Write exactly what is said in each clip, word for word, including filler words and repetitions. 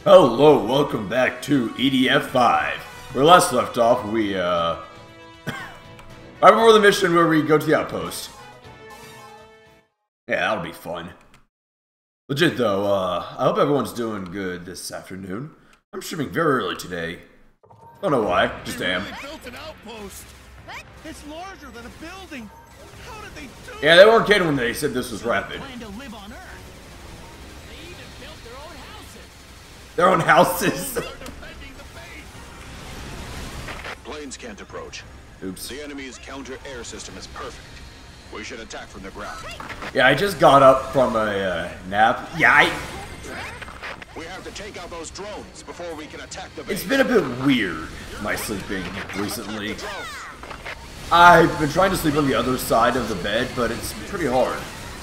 Hello, welcome back to E D F five. Where last left off, we, uh... right before the mission where we go to the outpost. Yeah, that'll be fun. Legit, though, uh, I hope everyone's doing good this afternoon. I'm streaming very early today. Don't know why, just am. They built an outpost. It's larger than a building. How did they do Yeah, they weren't kidding when they said this was rapid. plan to live on Earth? They even built their own houses. Their own houses. They're defending the base. Planes can't approach. Oops. The enemy's counter-air system is perfect. We should attack from the ground. Yeah, I just got up from a uh, nap. Yeah, I... We have to take out those drones before we can attack the base. It's been a bit weird, my sleeping recently. The drones. I've been trying to sleep on the other side of the bed, but it's pretty hard.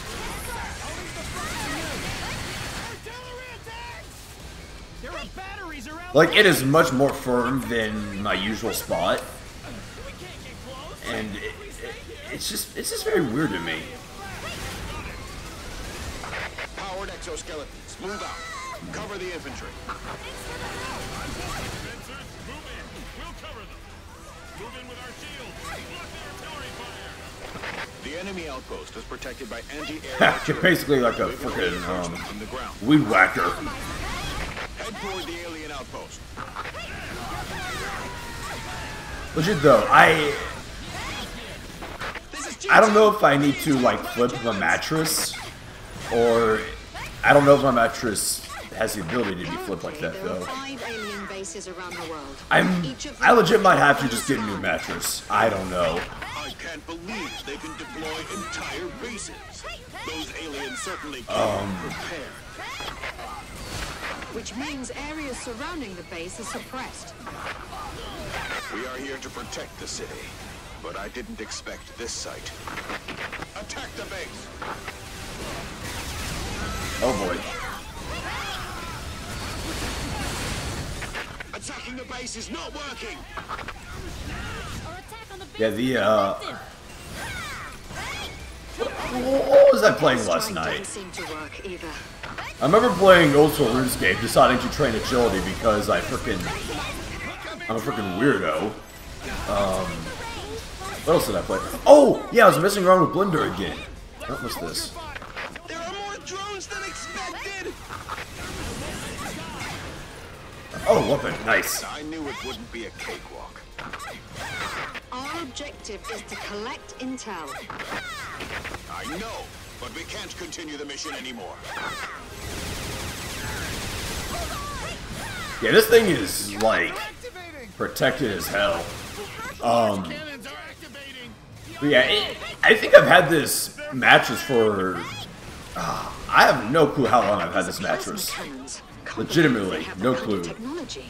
Artillery attacks! There are batteries around. Like, it is much more firm than my usual spot, We can't get close. and it, it, it's just it's just very weird to me. Powered exoskeletons, move out. Cover the infantry. Fencers, move in. We'll cover them. Move in with our shields. Block the artillery fire. The enemy outpost is protected by anti-air You're artillery. basically like a Wait for freaking reinforcements um, from the ground. weed whacker. Head toward the alien outpost. Legit though, I I don't know if I need to like flip the mattress, or I don't know if my mattress has the ability to be flipped like that There are though. five alien bases around the world. I'm Each of I them legit might have to has just get a new mattress. I don't know. I can't believe they can deploy entire bases. Those aliens certainly came Um. prepared. which means areas surrounding the base are suppressed. We are here to protect the city, but I didn't expect this site. Attack the base! Oh boy. Attacking the base is not working! Yeah, the uh what was I playing last Strike night? didn't seem to work either. I remember playing old school RuneScape, deciding to train agility because I frickin' I'm a freaking weirdo. Um, what else did I play? Oh, yeah, I was messing around with Blender again. What was this? There are more drones than expected. Oh, weapon, nice. I knew it wouldn't be a cakewalk. Our objective is to collect intel. I know, but we can't continue the mission anymore. Yeah, this thing is like Activating. protected as hell. Um, Cannons are activating. but yeah, it, I think I've had this mattress for. Uh, I have no clue how long I've had this mattress. Plasma cannons. Legitimately, They have no the kind of clue. Technology.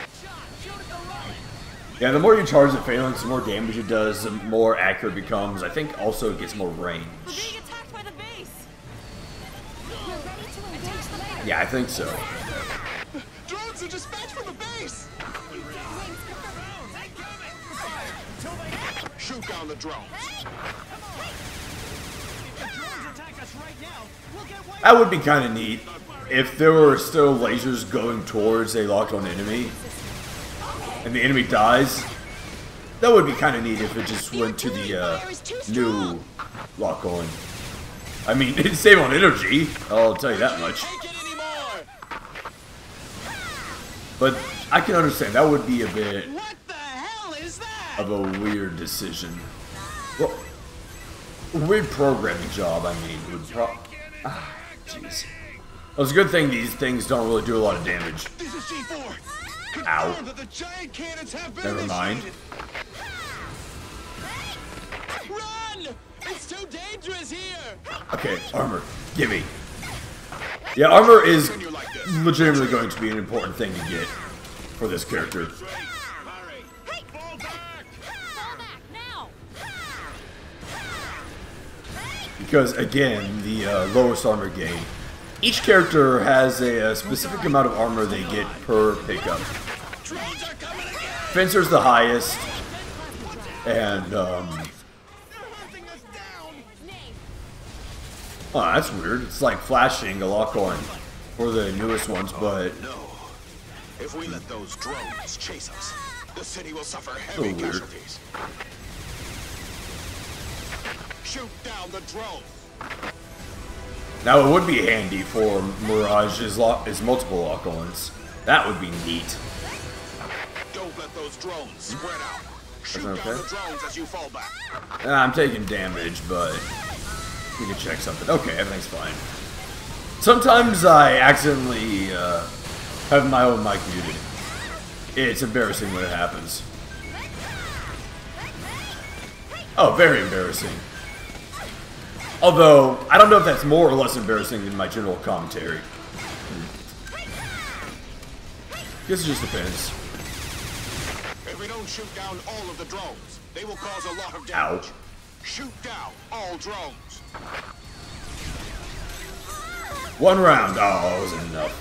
Yeah, the more you charge the phalanx, the more damage it does, the more accurate it becomes. I think also it gets more range. We're being attacked by the base. We're ready to engage the base. Yeah, I think so. Drones are dispatched from the base. Shoot down the drones. If the drones attack us right now, we'll get wiped. That would be kind of neat if there were still lasers going towards a locked-on enemy, and the enemy dies. That would be kind of neat if it just went to the uh, new lock-on. I mean, it'd save on energy, I'll tell you that much. Take it anymore. But I can understand, that would be a bit What the hell is that? of a weird decision. Well, a weird programming job, I mean, would pro- ah, jeez. Well, it's a good thing these things don't really do a lot of damage. This is C four. Ow. Confirm that the giant cannons have been Never mind. initiated. Run! It's too dangerous here. Okay, armor, gimme. Yeah, armor is legitimately going to be an important thing to get for this character. Hurry. Fall back. Fall back now. Because, again, the uh, lowest armor gain. Each character has a, a specific amount of armor they get per pickup. Drones are coming again. Fencer's the highest, and, um... They're hunting us down. oh, that's weird. It's like flashing a lock on for the newest ones, but... No, If we let those drones chase us, the city will suffer heavy weird. casualties. Shoot down the drone. Now it would be handy for Mirage's lock, his multiple lock-ons. That would be neat. Don't let those drones spread out. Shoot okay. down the drones as you fall back. Uh, I'm taking damage, but we can check something. Okay, everything's fine. Sometimes I accidentally uh, have my own mic muted. It's embarrassing when it happens. Oh, very embarrassing. Although, I don't know if that's more or less embarrassing than my general commentary. Guess it just depends. If we don't shoot down all of the drones, they will cause a lot of damage. Ouch. Shoot down all drones. One round. Oh, it wasn't enough.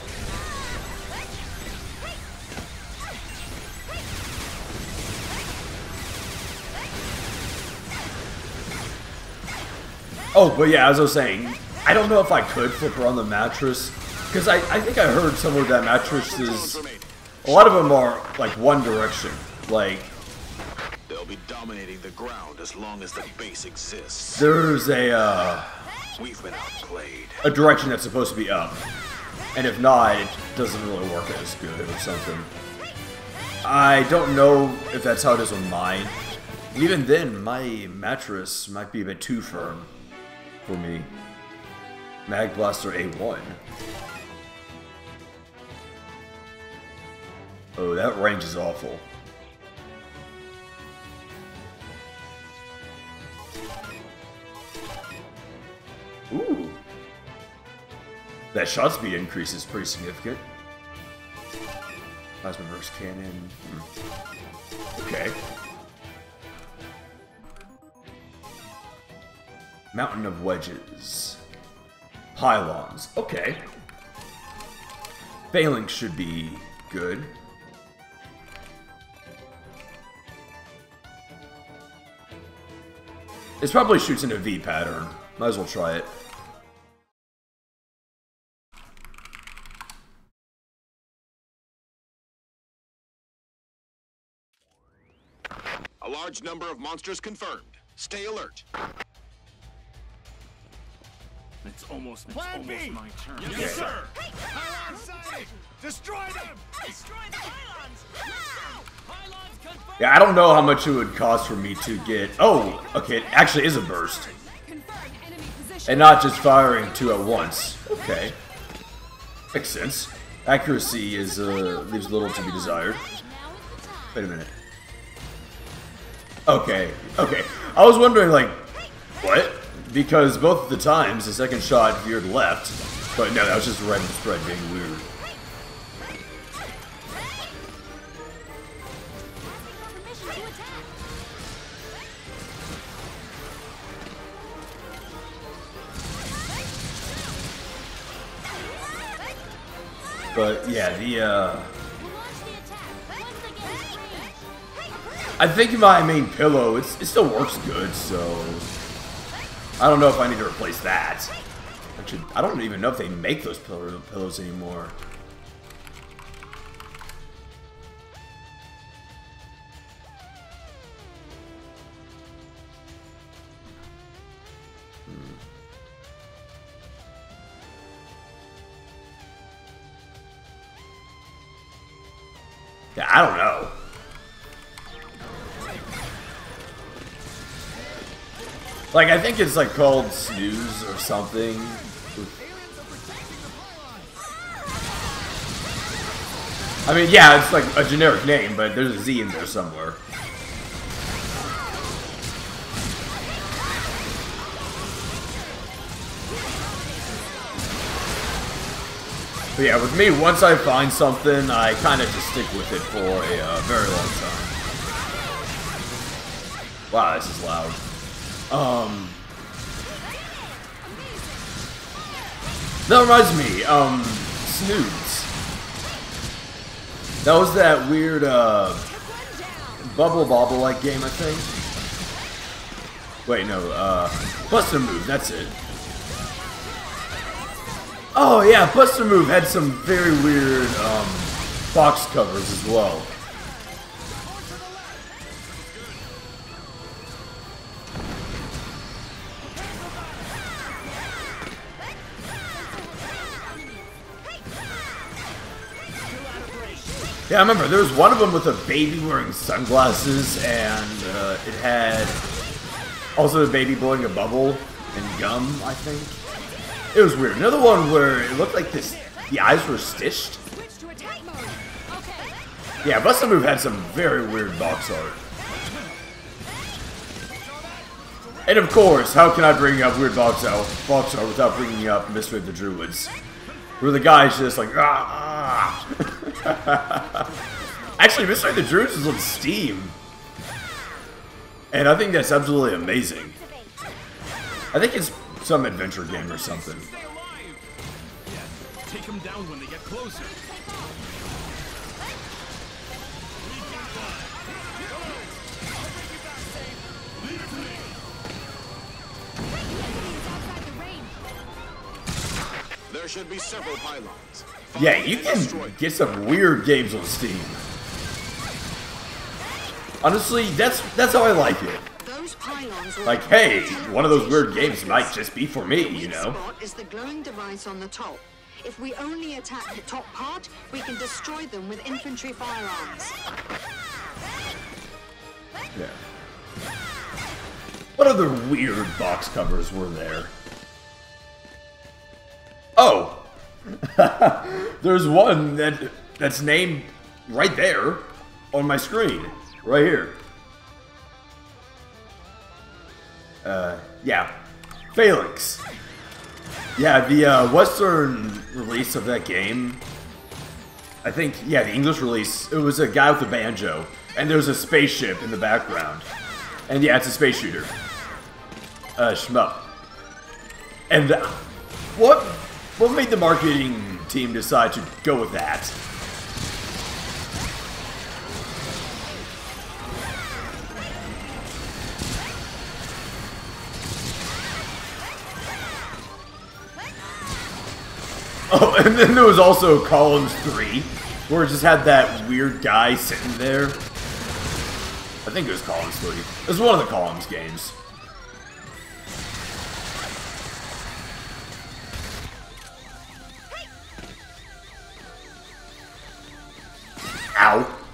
Oh, but yeah, as I was saying, I don't know if I could flip her on the mattress, because I, I think I heard somewhere that mattresses, a lot of them are like one direction, like They'll be dominating the ground as long as the base exists. there's a uh, We've been outplayed. a direction that's supposed to be up, and if not, it doesn't really work as good or something. I don't know if that's how it is with mine. Even then, my mattress might be a bit too firm for me. Mag Blaster A one. Oh, that range is awful. Ooh. That shot speed increase is pretty significant. Plasma burst cannon. Hmm. Okay. Mountain of wedges. Pylons. Okay. Phalanx should be good. This probably shoots in a V pattern. Might as well try it. A large number of monsters confirmed. Stay alert. It's almost, it's Plan almost B. my turn. Yes, Okay. sir. Pylons sighted. Destroy them. Destroy the pylons! Now! Pylons confirmed! Yeah, I don't know how much it would cost for me to get... Oh, okay, it actually is a burst. Confirm enemy position. And not just firing two at once. Okay. Makes sense. Accuracy is, uh, leaves little to be desired. Now is the time. Wait a minute. Okay, okay. I was wondering, like, what? Because both of the times, the second shot veered left. But no, that was just random spread being weird. Asking for permission to attack. But yeah, the, uh... We'll launch the attack once they get in range. I think my main pillow, it's, it still works good, so... I don't know if I need to replace that. I, should, I don't even know if they make those pillow, pillows anymore. Hmm. Yeah, I don't know. Like, I think it's like called Snooze or something. I mean, yeah, it's like a generic name, but there's a Z in there somewhere. But yeah, with me, once I find something, I kind of just stick with it for a uh, very long time. Wow, this is loud. Um, that reminds me, um, Snooze. That was that weird, uh, Bubble Bobble-like game, I think. Wait, no, uh, Buster Move, that's it. Oh yeah, Buster Move had some very weird, um, box covers as well. Yeah, I remember there was one of them with a baby wearing sunglasses, and uh, it had also a baby blowing a bubble and gum, I think. It was weird. Another one where it looked like this, the eyes were stitched. Switch to attack mode. Okay. Yeah, Bust Move had some very weird box art. And of course, how can I bring up weird box art, box art without bringing up Mystery of the Druids? Where the guy's just like, ah! Actually, Mystery of the Druids is on Steam. And I think that's absolutely amazing. I think it's some adventure game or something. Stay alive. Yeah, take them down when they get closer. There should be several pylons. Yeah, you can get some weird games on Steam. Honestly, that's that's how I like it. Those pylons will Like, hey, one of those weird games might just be for me, you know? spot is the glowing device on the top. If we only attack the top part, we can destroy them with infantry firearms. Yeah. What other weird box covers were there? Oh! There's one that that's named right there on my screen. Right here. Uh, yeah. Phalanx. Yeah, the uh, Western release of that game, I think, yeah, the English release, it was a guy with a banjo, and there's a spaceship in the background. And yeah, it's a space shooter. Uh, shmup. And uh, what, what made the marketing team decide to go with that? Oh, and then there was also Columns three, where it just had that weird guy sitting there. I think it was Columns three. It was one of the Columns games. Ow.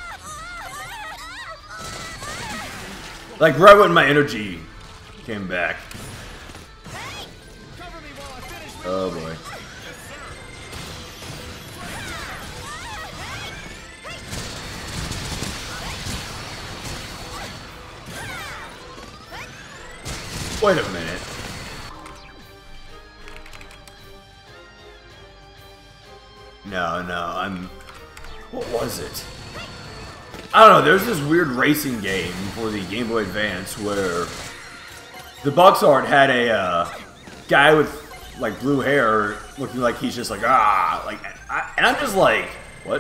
Like right when my energy came back. Oh boy. Wait a minute. No, no, I'm... What was it? I don't know, there's this weird racing game for the Game Boy Advance where the box art had a uh, guy with, like, blue hair looking like he's just like, ah, like, I, and I'm just like, what?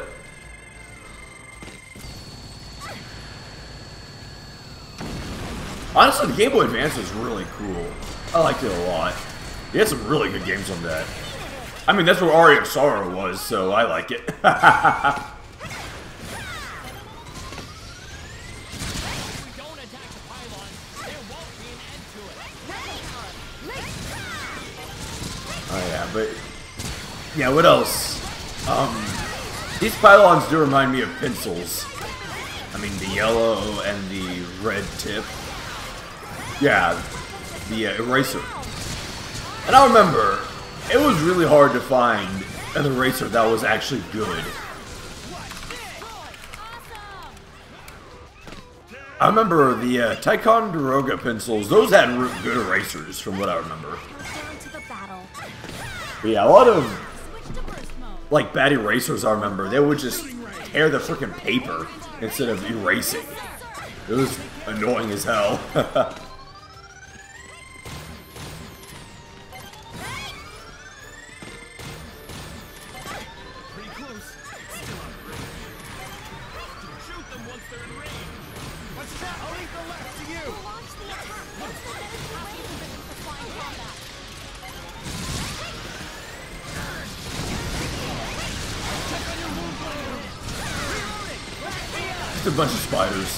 Honestly, the Game Boy Advance was really cool. I liked it a lot. They had some really good games on that. I mean, that's where Aria of Sorrow was, so I like it. Oh yeah, but yeah, what else? Um, these pylons do remind me of pencils. I mean, the yellow and the red tip. Yeah, the uh, eraser. And I remember, it was really hard to find an eraser that was actually good. I remember the uh, Ticonderoga pencils, those had good erasers from what I remember. But yeah, a lot of, like, bad erasers I remember, they would just tear the freaking paper instead of erasing. It was annoying as hell. just a bunch of spiders.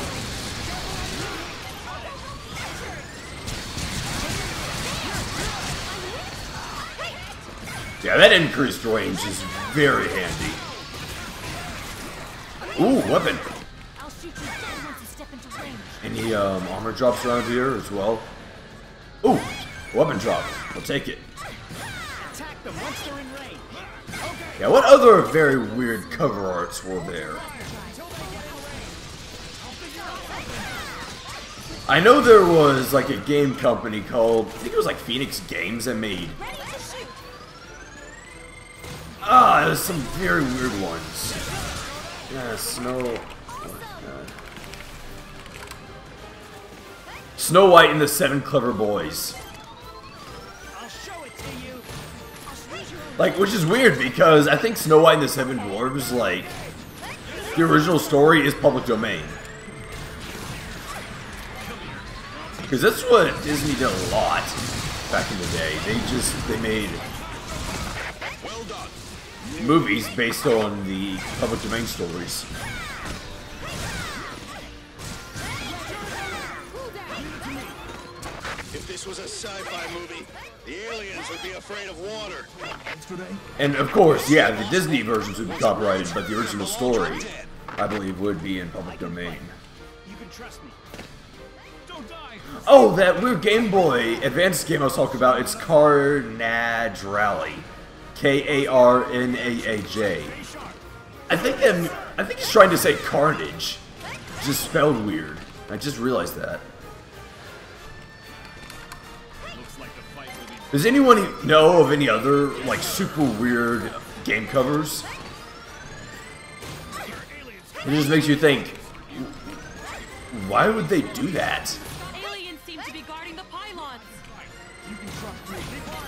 Yeah, that increased range is very handy. Ooh, weapon. I'll shoot you dead once you step into range. Any um, armor drops around here as well? Ooh, weapon drop. I'll take it. Attack them once they're in range. Yeah, what other very weird cover arts were there? I know there was like a game company called, I think it was like Phoenix Games that made. Ready to shoot. Ah, there's some very weird ones. Yeah, Snow. Uh, Snow White and the Seven Clever Boys. I'll show it to you. Like, which is weird because I think Snow White and the Seven Dwarves, like, the original story is public domain. Because that's what Disney did a lot back in the day. They just, they made Well done. movies based on the public domain stories. If this was a sci-fi movie, the aliens would be afraid of water. And of course, yeah, the Disney versions would be copyrighted, but the original story, I believe, would be in public domain. You can trust me. Don't die. Oh, that weird Game Boy Advance game I was talking about, it's Carnage Rally. K A R N A A J. I think I'm, I think he's trying to say Carnage. Just spelled weird. I just realized that. Looks like the fight will be Does anyone know of any other, like, super weird game covers? It just makes you think, why would they do that? Aliens seem to be guarding the pylons. You can trust me.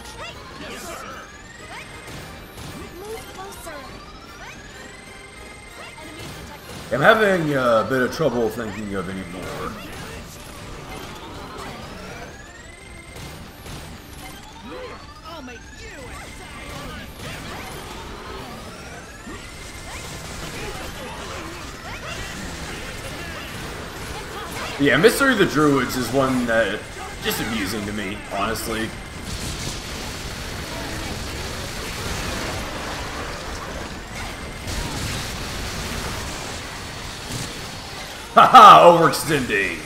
Move closer. Enemies detected. I'm having a bit of trouble thinking of any more. I'll make you a Yeah, Mystery of the Druids is one that just amusing to me, honestly. Haha, overextending.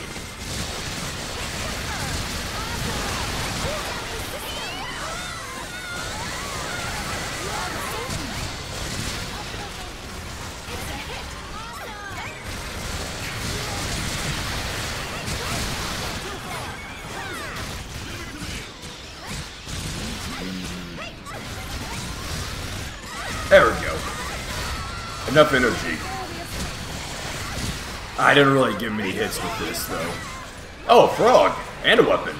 There we go. Enough energy. I didn't really give many hits with this, though. Oh, a frog! And a weapon.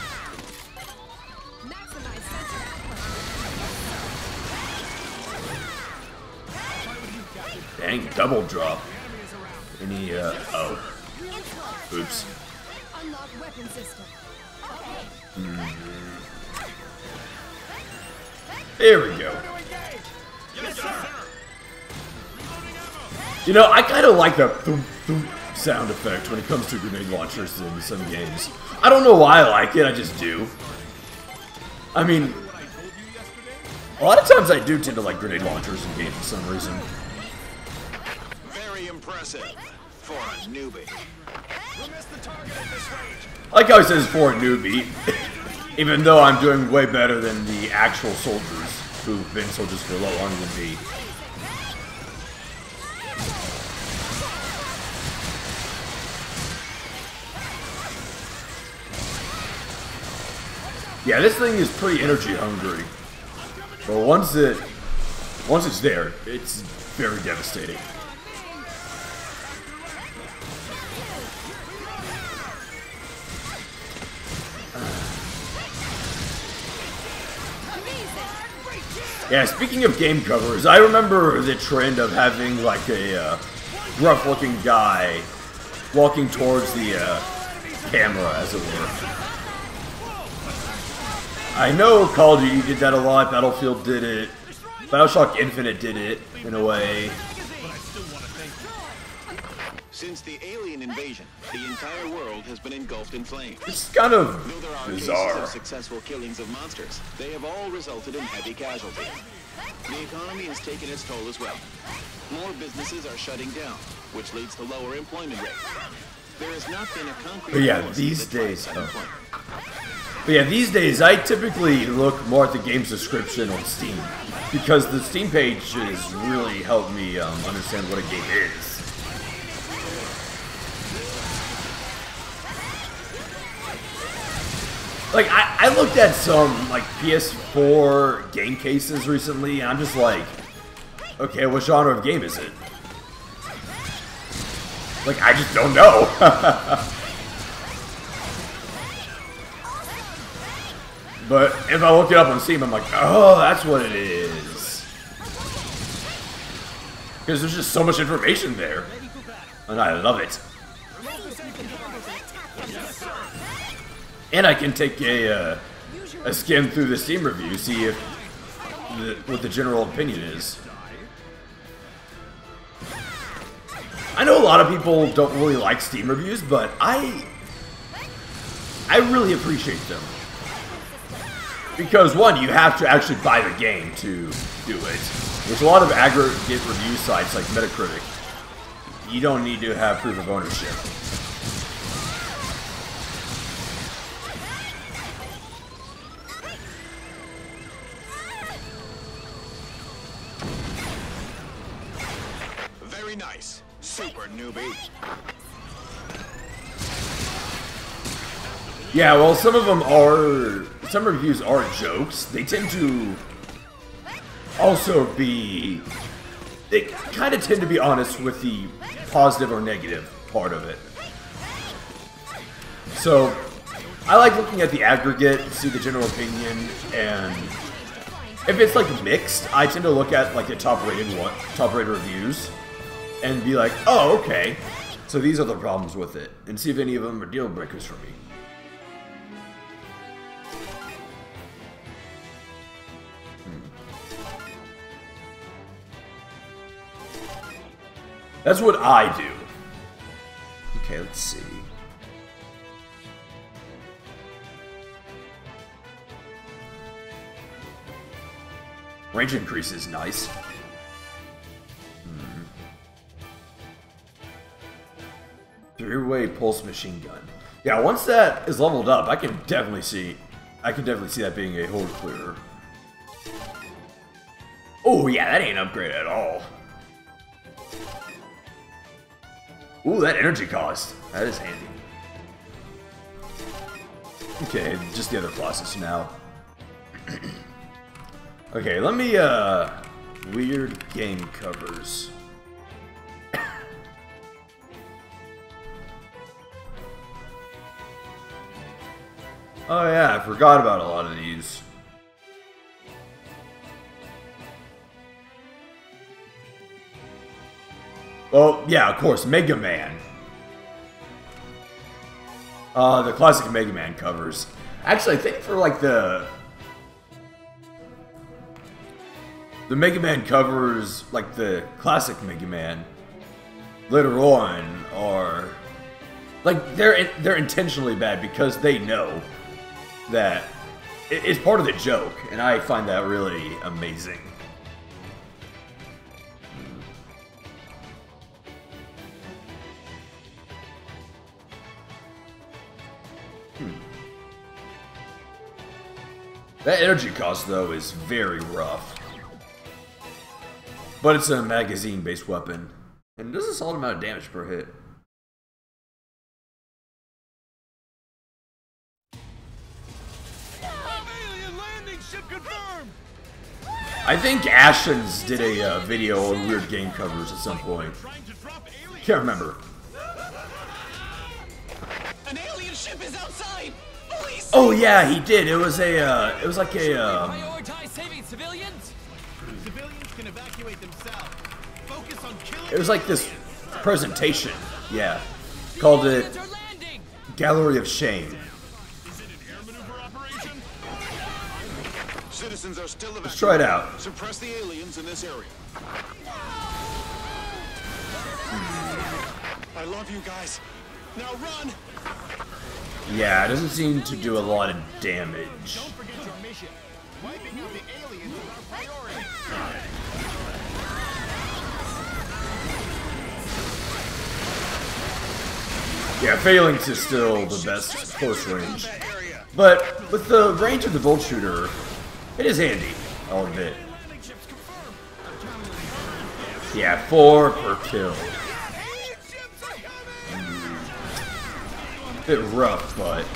Dang, double drop. Any, uh, oh. Oops. Unlock weapon system. There we go. You know, I kind of like the thump, thump sound effect when it comes to grenade launchers in some games. I don't know why I like it, I just do. I mean, a lot of times I do tend to like grenade launchers in games for some reason. Very impressive for a newbie. We'll miss the target at this range. Like how he says for a newbie, even though I'm doing way better than the actual soldiers who've been soldiers for a lot longer than me. Yeah, this thing is pretty energy hungry. But once it once it's there, it's very devastating. Yeah, speaking of game covers, I remember the trend of having like a uh, rough-looking guy walking towards the uh, camera, as it were. I know Call of Duty did that a lot, Battlefield did it, BioShock Infinite did it, in a way. Since the alien invasion, the entire world has been engulfed in flames. It's kind of Though there are bizarre. cases of successful killings of monsters, they have all resulted in heavy casualties. The economy has taken its toll as well. More businesses are shutting down, which leads to lower employment rates. There has not been a concrete But yeah, policy these that fights days, oh. unemployment. But yeah, these days I typically look more at the game's description on Steam because the Steam pages really help me um, understand what a game is. Like, I, I looked at some, like, P S four game cases recently, and I'm just like, okay, what genre of game is it? Like, I just don't know. But if I look it up on Steam, I'm like, oh, that's what it is. Because there's just so much information there. And I love it. And I can take a, uh, a skim through the Steam review, see if the, what the general opinion is. I know a lot of people don't really like Steam reviews, but I I really appreciate them. Because one, you have to actually buy the game to do it. There's a lot of aggregate review sites like Metacritic. You don't need to have proof of ownership. Very nice. Super newbie. Yeah, well, some of them are, some reviews are jokes. They tend to also be, they kind of tend to be honest with the positive or negative part of it. So, I like looking at the aggregate, see the general opinion, and if it's like mixed, I tend to look at like the top rated one, top rated reviews, and be like, oh, okay, so these are the problems with it, and see if any of them are deal breakers for me. That's what I do. Okay, let's see. Range increase is nice. Hmm. Three-way pulse machine gun. Yeah, once that is leveled up, I can definitely see. I can definitely see that being a horde clearer. Oh yeah, that ain't an upgrade at all. Ooh, that energy cost. That is handy. Okay, just the other classes now. Okay, let me, uh... weird game covers. Oh yeah, I forgot about a lot of these. Well, yeah, of course, Mega Man. Uh, the classic Mega Man covers. Actually, I think for like the... The Mega Man covers, like the classic Mega Man, later on are... Like, they're, they're intentionally bad because they know that it's part of the joke, and I find that really amazing. That energy cost, though, is very rough. But it's a magazine-based weapon. And it does a solid amount of damage per hit. Alien landing ship confirmed! I think Ashens did a uh, video on weird game covers at some point. Can't remember. An alien ship is outside! Police! Oh yeah, he did. It was a, uh, it was like a, um... Prioritize saving civilians? Civilians can evacuate themselves. Focus on killing. It was like this presentation, yeah. Called it They're landing! Gallery of Shame. Is it an air maneuver operation? Citizens are still evacuating. Let's try it out. Suppress the aliens in this area. I love you guys. Now run! Yeah, it doesn't seem to do a lot of damage. Don't forget your mission. Wiping out the aliens is our priority. Yeah, Phalanx is still the best close range. But with the range of the Volt Shooter, it is handy, I'll admit. Yeah, four per kill. Bit rough, but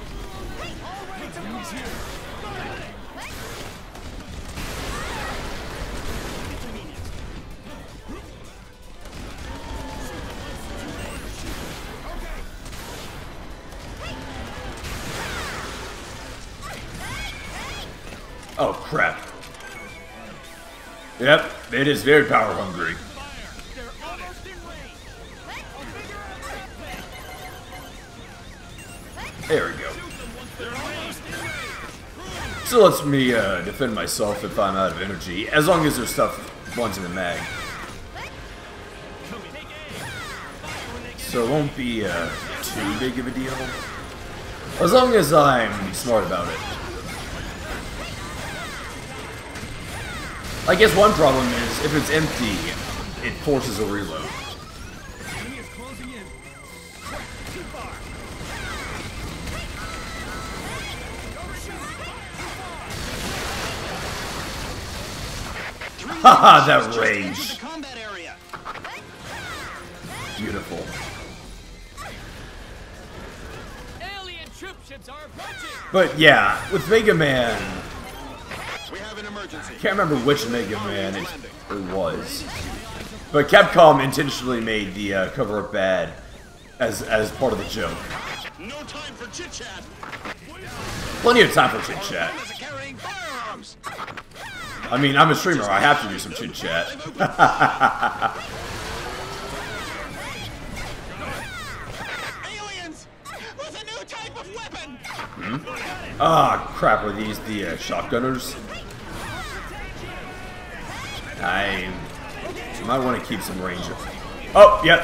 oh crap. Yep, it is very power hungry. There we go. So lets me uh, defend myself if I'm out of energy, as long as there's stuff ones in the mag. So it won't be uh, too big of a deal, as long as I'm smart about it. I guess one problem is if it's empty, it forces a reload. Haha, that range. Beautiful. Alien troop ships are approaching. But yeah, with Mega Man, We have an emergency. can't remember which Mega Man it, it was, but Capcom intentionally made the uh, cover up bad as as part of the joke. No time for chit chat. Plenty of time for chit chat. Carrying firearms. I mean, I'm a streamer. I have to do some chit chat. Aliens with a new type of weapon. Ah, crap! Are these the uh, shotgunners? I might want to keep some range. Oh, yep.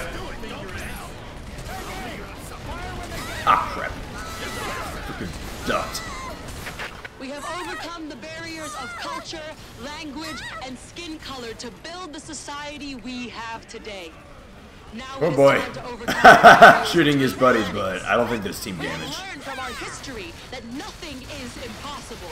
Ah, crap! Freaking ducked. We have overcome the barriers of culture, language, and skin color to build the society we have today. Now Oh it is boy. time to overcome the barriers Shooting his to buddy, humanity. but I don't think there's team We have damage. learned from our history that nothing is impossible.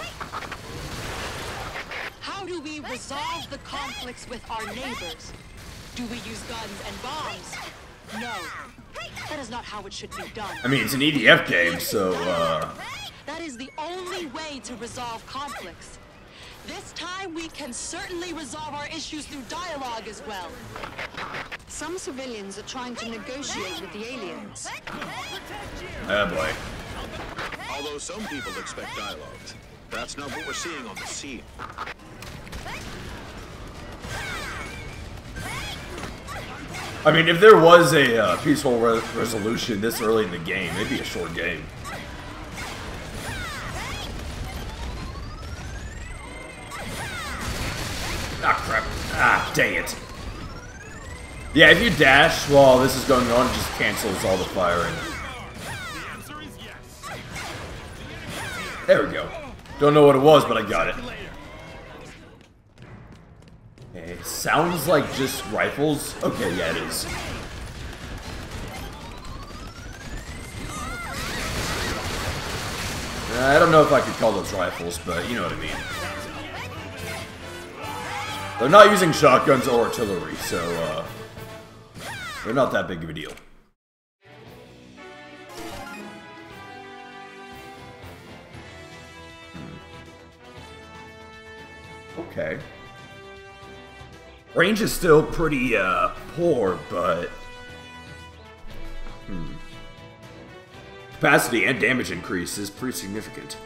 How do we resolve the conflicts with our neighbors? Do we use guns and bombs? No. That is not how it should be done. I mean, it's an E D F game, so, uh... That is the only way to resolve conflicts. This time we can certainly resolve our issues through dialogue as well. Some civilians are trying to negotiate with the aliens. Oh boy. Although some people expect dialogues, that's not what we're seeing on the scene. I mean, if there was a uh, peaceful re resolution this early in the game, it'd be a short game. Ah, crap. Ah, dang it. Yeah, if you dash while this is going on, it just cancels all the firing. The answer is yes. There we go. Don't know what it was, but I got it. It sounds like just rifles. Okay, yeah, it is. I don't know if I could call those rifles, but you know what I mean. They're not using shotguns or artillery, so uh, they're not that big of a deal. Hmm. Okay. Range is still pretty uh, poor, but hmm. Capacity and damage increase is pretty significant.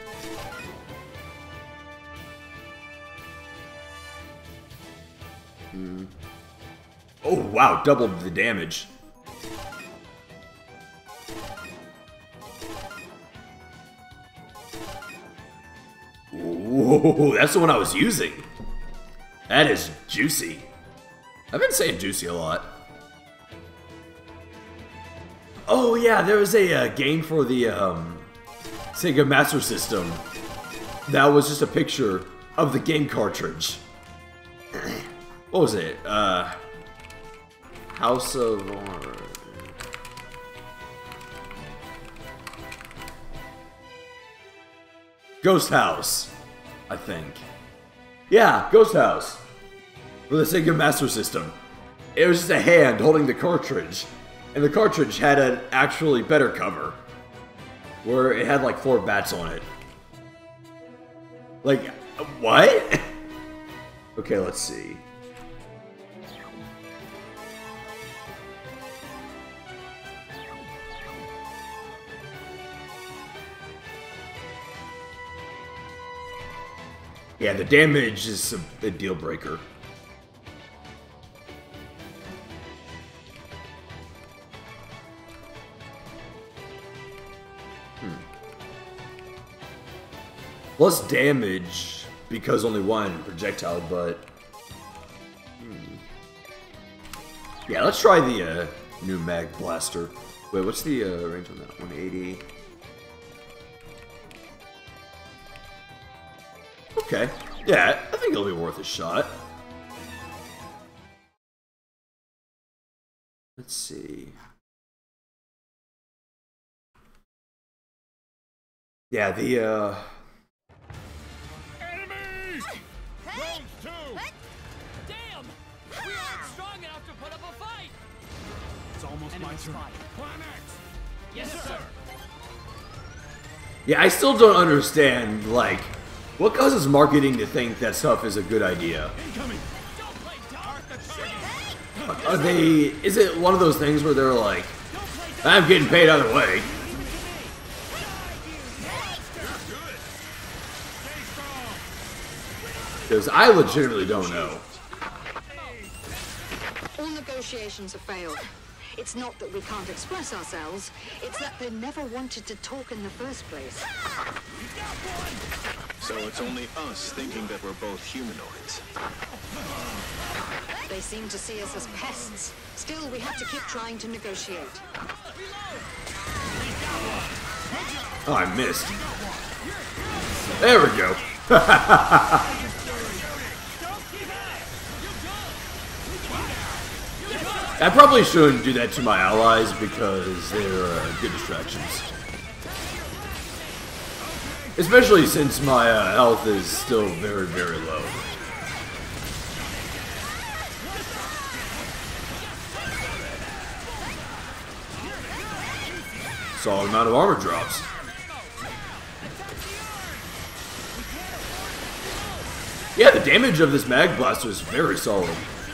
Hmm. Oh wow, doubled the damage. Ooh, that's the one I was using. That is juicy. I've been saying juicy a lot. Oh yeah, there was a uh, game for the um, Sega Master System that was just a picture of the game cartridge. What was it? Uh, House of Orange. Ghost House, I think. Yeah, Ghost House. For the Sega Master System. It was just a hand holding the cartridge. And the cartridge had an actually better cover. Where it had like four bats on it. Like, what? Okay, let's see. Yeah, the damage is a, a deal breaker. Hmm. Less damage because only one projectile, but hmm. Yeah, let's try the uh, new Mag Blaster. Wait, what's the uh, range on that? one eighty. Okay. Yeah, I think it'll be worth a shot. Let's see. Yeah, the, uh... Enemies! Rounds two! Damn! We aren't strong enough to put up a fight! It's almost my turn. Plan X! Yes, sir! Yeah, I still don't understand, like, what causes marketing to think that stuff is a good idea? Incoming. Don't play dumb! Are they... Is it one of those things where they're like, I'm getting paid either way? Because I legitimately don't know. All negotiations have failed. It's not that we can't express ourselves, it's that they never wanted to talk in the first place. So it's only us thinking that we're both humanoids. They seem to see us as pests. Still, we have to keep trying to negotiate. Oh, I missed. There we go. I probably shouldn't do that to my allies because they're uh, good distractions. Especially since my uh, health is still very, very low. Solid amount of armor drops. Yeah, the damage of this Mag Blaster is very solid.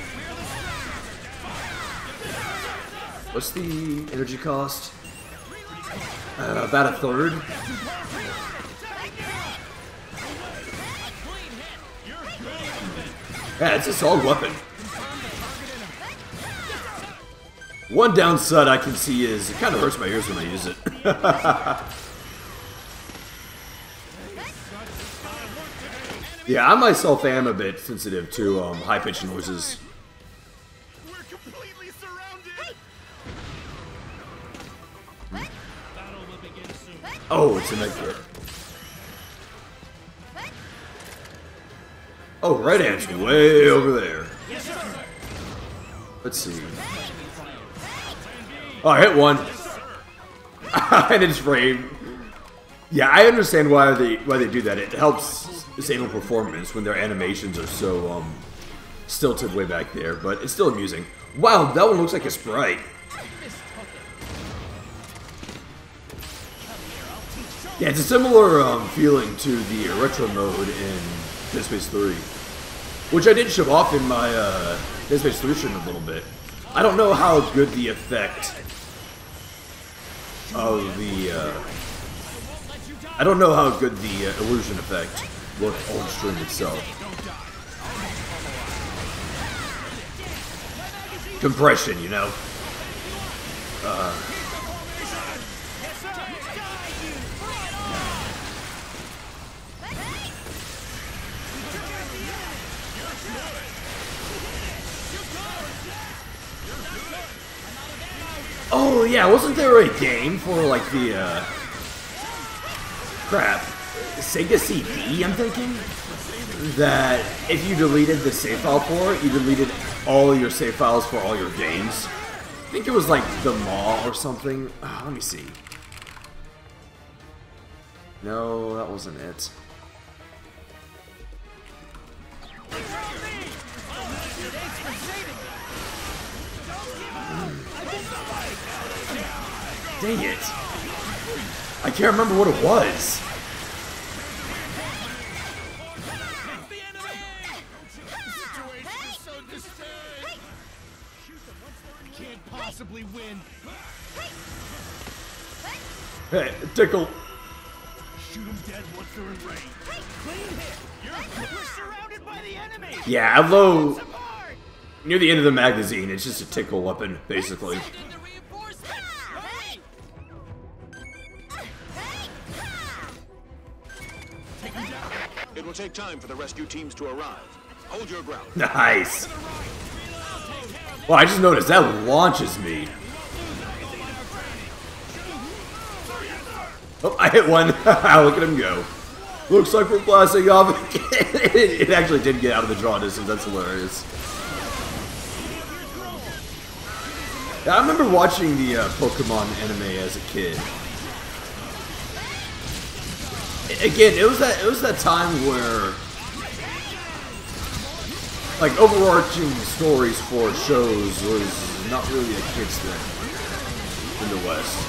What's the energy cost? Uh, about a third. Yeah, it's a solid weapon. One downside I can see is it kind of hurts my ears when I use it. Yeah, I myself am a bit sensitive to um, high-pitched noises. We're completely surrounded. Battle will begin soon. Oh, it's a medkit. Oh, right answer, way over there. Let's see. Oh, I hit one. I didn't frame. Yeah, I understand why they why they do that. It helps disable performance when their animations are so um stilted way back there, but it's still amusing. Wow, that one looks like a sprite. Yeah, it's a similar um, feeling to the retro mode in Dead Space three, which I did show off in my uh, Dead Space three stream a little bit. I don't know how good the effect of the uh, I don't know how good the uh, illusion effect looked on stream itself. Compression, you know. Uh, Oh yeah, wasn't there a game for like the uh crap Sega C D? I'm thinking that if you deleted the save file for it, you deleted all your save files for all your games. I think it was like the Maw or something. Oh, let me see. No, that wasn't it. Dang it. I can't remember what it was. Can't possibly win. Hey, tickle. Shoot them dead once they're in range. Clean hit. You're, we're surrounded by the enemy. Yeah, although near the end of the magazine, it's just a tickle weapon, basically. It will take time for the rescue teams to arrive. Hold your ground. Nice. Well, I just noticed that launches me. Oh, I hit one. Look at him go. Looks like we're blasting off. It actually did get out of the draw distance. That's hilarious. Yeah, I remember watching the uh, Pokemon anime as a kid. Again, it was that it was that time where, like, overarching stories for shows was not really a kid's thing in the West.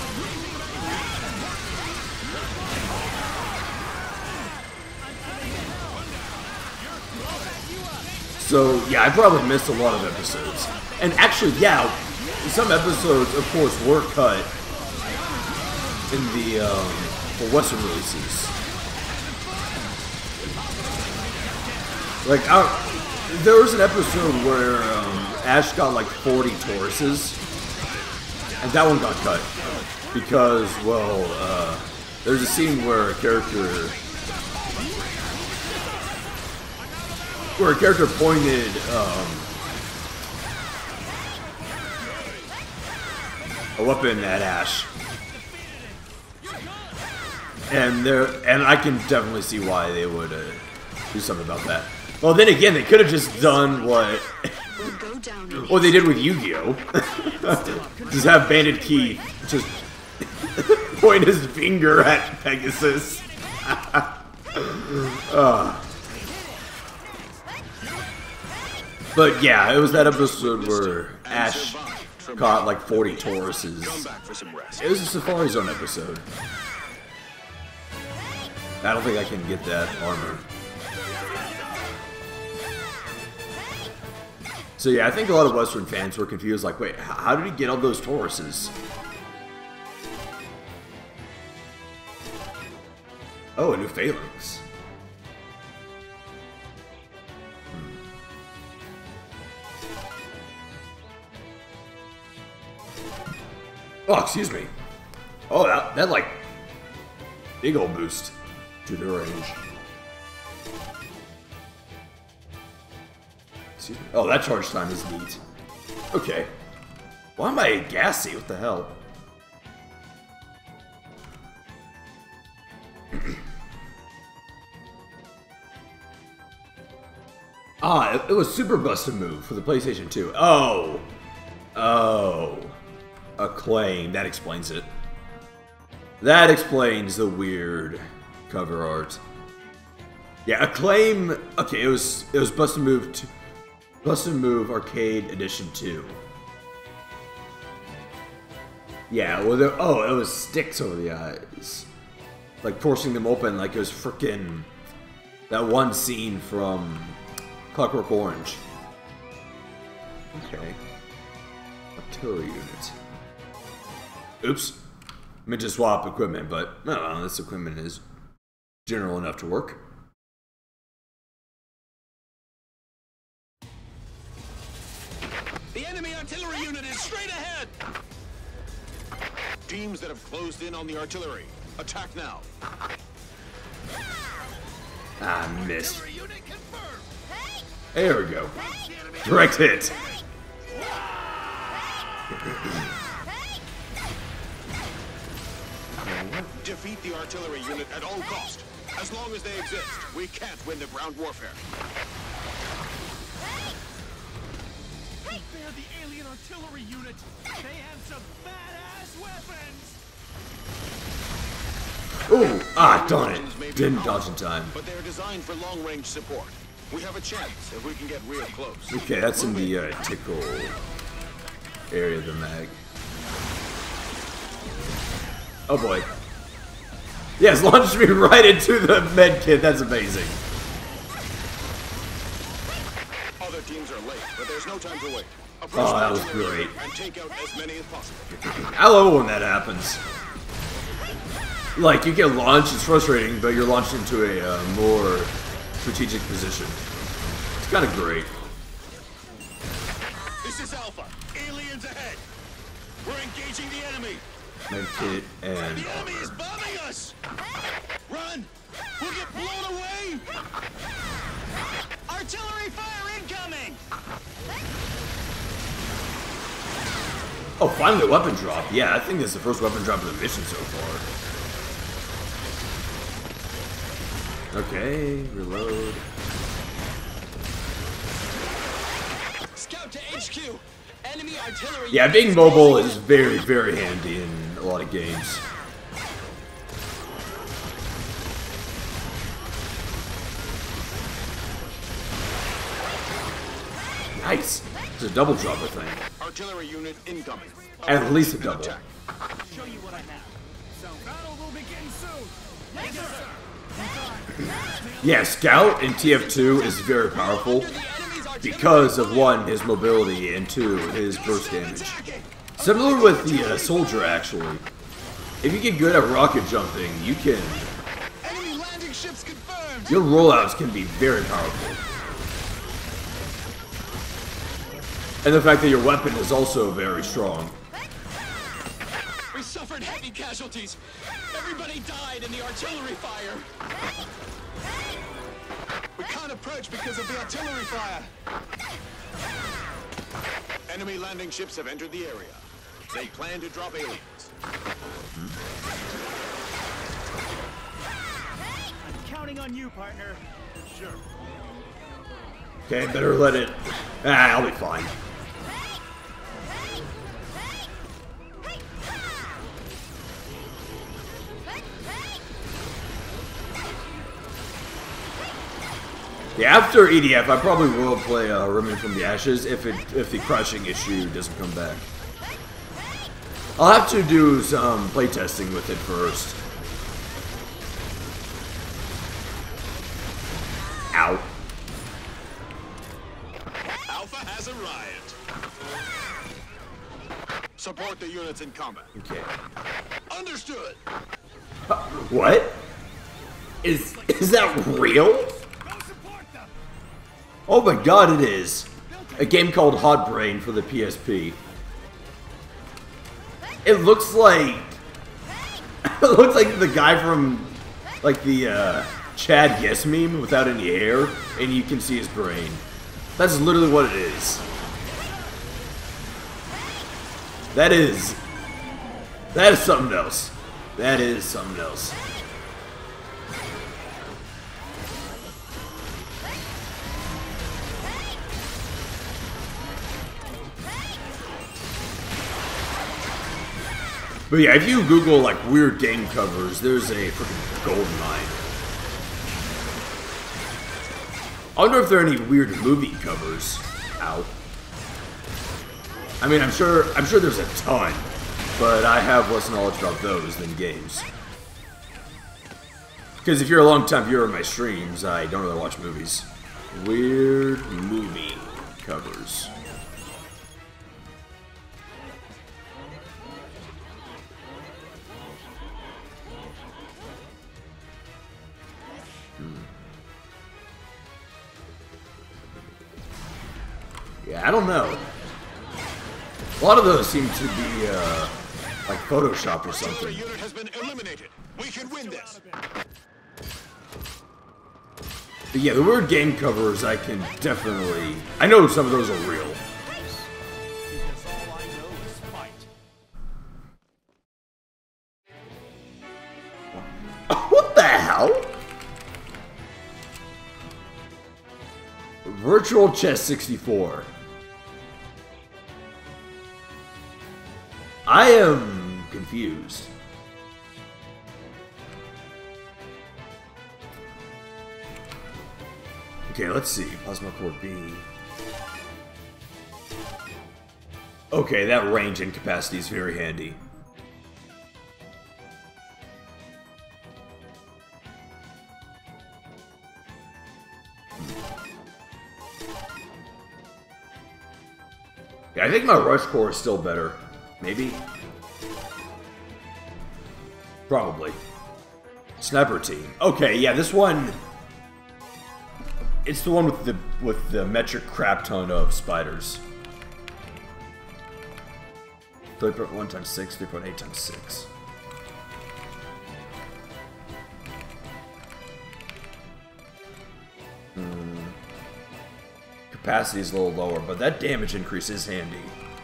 So, yeah, I probably missed a lot of episodes. And actually, yeah, some episodes, of course, were cut in the, um, for Western releases. Like, I, there was an episode where um, Ash got like forty Tauruses, and that one got cut. Because, well, uh, there's a scene where a character... where a character pointed um, a weapon at Ash, and there, and I can definitely see why they would uh, do something about that. Well, then again, they could have just done what what they did with Yu-Gi-Oh! Just have Bandit Keith just point his finger at Pegasus. uh. But yeah, it was that episode where Ash caught like forty Tauruses. It was a Safari Zone episode. I don't think I can get that armor. So yeah, I think a lot of Western fans were confused, like, wait, how did he get all those Tauruses? Oh, a new Phalanx. Oh, excuse me. Oh, that, that like, big old boost to the range. Excuse me. Oh, that charge time is neat. Okay. Why am I gassy? What the hell? ah, it, it was Super Busted Move for the PlayStation two. Oh. Oh. Acclaim. That explains it. That explains the weird cover art. Yeah, Acclaim. Okay, it was it was Busted Move two, Busted Move Arcade Edition two. Yeah, well, there, oh, it was sticks over the eyes, like forcing them open, like it was frickin' that one scene from Clockwork Orange. Okay, artillery unit. Oops. I meant to swap equipment, but no, no, this equipment is general enough to work. The enemy artillery unit is straight ahead! Teams that have closed in on the artillery, attack now. Ah, missed. There we go. defeat the artillery unit at all cost. As long as they exist, we can't win the ground warfare. They're the alien artillery unit. They have some badass weapons. Ooh, ah, darn it. Didn't dodge in time. But they're designed for long-range support. We have a chance if we can get real close. Okay, that's in the uh, tickle area of the mag. Oh boy. Yes, launched me right into the med kit. That's amazing. Other teams are late, but there's no time to wait. Oh, that was great. And take out as many as possible. I love it when that happens. Like, you get launched, it's frustrating, but you're launched into a uh, more strategic position. It's kind of great. This is Alpha. Aliens ahead. We're engaging the enemy. Medkit and... The enemy is bombing us. Run! We'll get blown away. Artillery fire incoming. Oh, finally a weapon drop. Yeah, I think this is the first weapon drop of the mission so far. Okay, reload. Scout to H Q. Enemy artillery. Yeah, being mobile is very, very handy in a lot of games. Nice. It's a double drop, I think. Artillery unit incoming. At least a double. Show you what I have. So battle will begin soon. Yes, sir. Yeah, Scout in T F two is very powerful because of one, his mobility, and two, his burst damage. Similar with the uh, Soldier, actually. If you get good at rocket jumping, you can... Enemy landing ships confirmed. Your rollouts can be very powerful. And the fact that your weapon is also very strong. We suffered heavy casualties. Everybody died in the artillery fire. We can't approach because of the artillery fire. Enemy landing ships have entered the area. They plan to drop aliens. I'm counting on you, partner. Sure. Okay, better let it... Ah, I'll be fine. Yeah, after E D F, I probably will play uh, Remnant from the Ashes if it if the crushing issue doesn't come back. I'll have to do some playtesting with it first. Ow. Alpha has arrived. Support the units in combat. Okay. Understood. What? Is is that real? Oh my god, it is. A game called Hot Brain for the P S P. It looks like... It looks like the guy from... Like the uh, Chad Guess meme without any hair, and you can see his brain. That's literally what it is. That is... That is something else. That is something else. But yeah, if you Google like weird game covers, there's a freaking gold mine. I wonder if there are any weird movie covers out. I mean, I'm sure I'm sure there's a ton, but I have less knowledge about those than games. Because if you're a long-time viewer of my streams, I don't really watch movies. Weird movie covers. Yeah, I don't know. A lot of those seem to be, uh, like Photoshop or something. Artillery unit has been eliminated. We can win this. But yeah, the weird game covers, I can definitely... I know some of those are real. Because all I know is fight. Virtual Chess sixty-four. I am confused. Okay, let's see. Plasma Core B. Okay, that range and capacity is very handy. Yeah, I think my Rush Core is still better. Maybe? Probably. Sniper Team. Okay, yeah, this one... It's the one with the with the metric crap ton of spiders. three point one times six, three point eight times six. Hmm. Capacity is a little lower, but that damage increase is handy.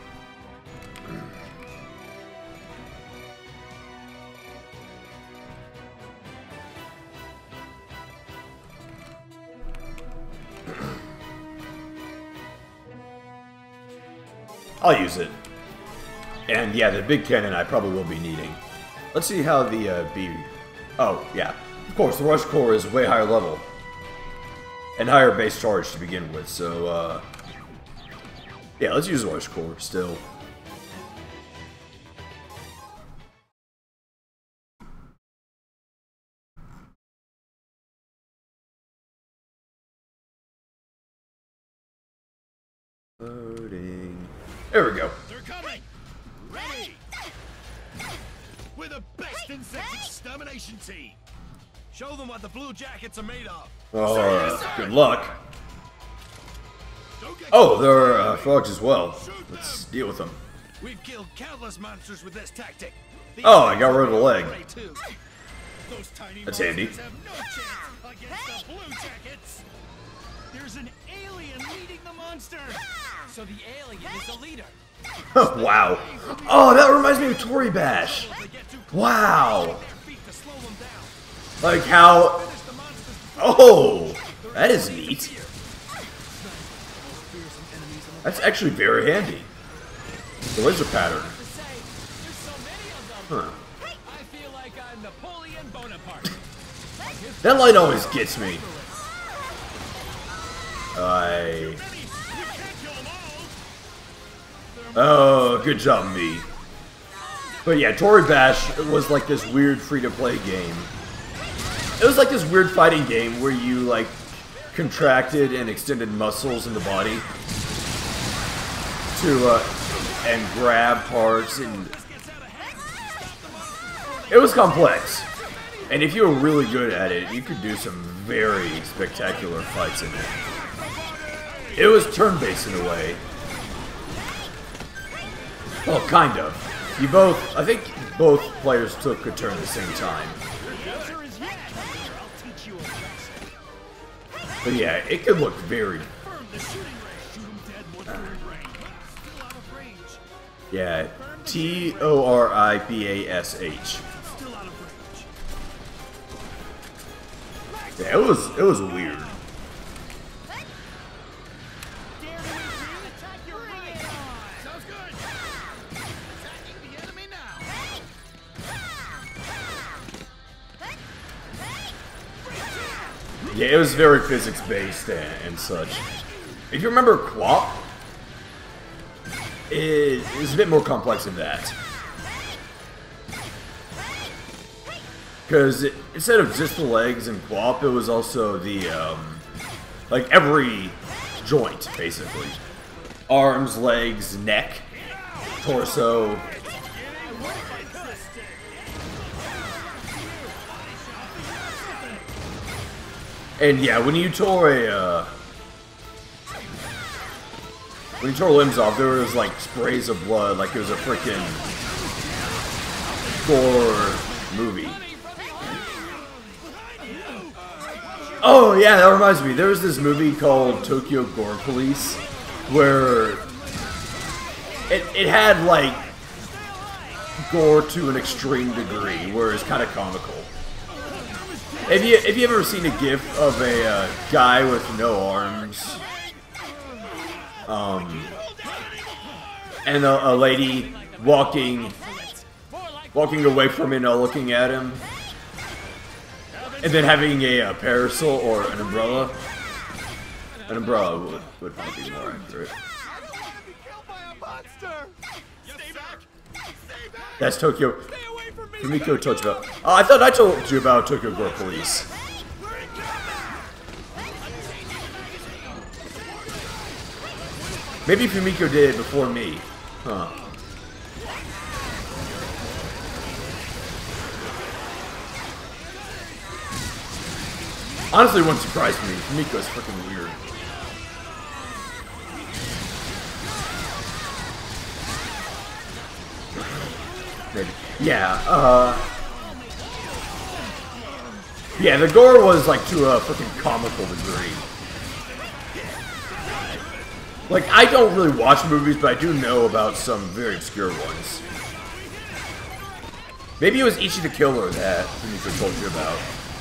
I'll use it. And yeah, the big cannon I probably will be needing. Let's see how the uh, B... Oh, yeah. Of course, the Rush Core is way higher level. And higher base charge to begin with, so uh... yeah, let's use the Rush Core still. Loading. There we go. They're coming! Ready! We're the best insect extermination team! Show them what the Blue Jackets are made of! Oh, good luck. Don't get Oh, there are uh, frogs as well. Let's deal with them. We've killed countless monsters with this tactic. These Oh, I got things rid of a leg. are too. Those tiny That's monsters handy. have no chance against the Blue Jackets! There's an alien leading the monster! So the alien is the leader. Wow. Oh, that reminds me of Tori Bash. They get too close. Wow. Their feet to slow them down. Like how... Finish the monsters. Oh, that is neat. That's actually very handy. The laser pattern. To say, there's so many of them. Huh. I feel like I'm Napoleon Bonaparte. That light always gets me. I... Oh, good job, me. But yeah, Tori Bash was like this weird free-to-play game. It was like this weird fighting game where you like contracted and extended muscles in the body to uh, and grab parts, and it was complex. And if you were really good at it, you could do some very spectacular fights in it. It was turn-based in a way. Well, kind of. You both, I think both players took a turn at the same time. But yeah, it could look very... Yeah, T O R I B A S H. Yeah, it was, it was weird. Yeah, it was very physics-based and, and such. If you remember Quap, it is a bit more complex than that. Because instead of just the legs and Quap, it was also the, um, like every joint, basically. Arms, legs, neck, torso. And yeah, when you tore a, uh, when you tore limbs off, there was like sprays of blood, like it was a freaking gore movie. Oh yeah, that reminds me. There was this movie called Tokyo Gore Police, where it it had like gore to an extreme degree, where it's kind of comical. Have you, have you ever seen a gif of a uh, guy with no arms um, and a, a lady walking, walking away from him, and looking at him, and then having a, a parasol or an umbrella. An umbrella would, would probably be more accurate. That's Tokyo. Fumiko told you about. Oh, I thought I told you about Tokyo Gore Police. Maybe Fumiko did it before me. Huh. Honestly, it wouldn't surprise me. Fumiko is freaking weird. Maybe. Yeah, uh... yeah, the gore was, like, to a freaking comical degree. Like, I don't really watch movies, but I do know about some very obscure ones. Maybe it was Ichi the Killer that Fumiko told you about.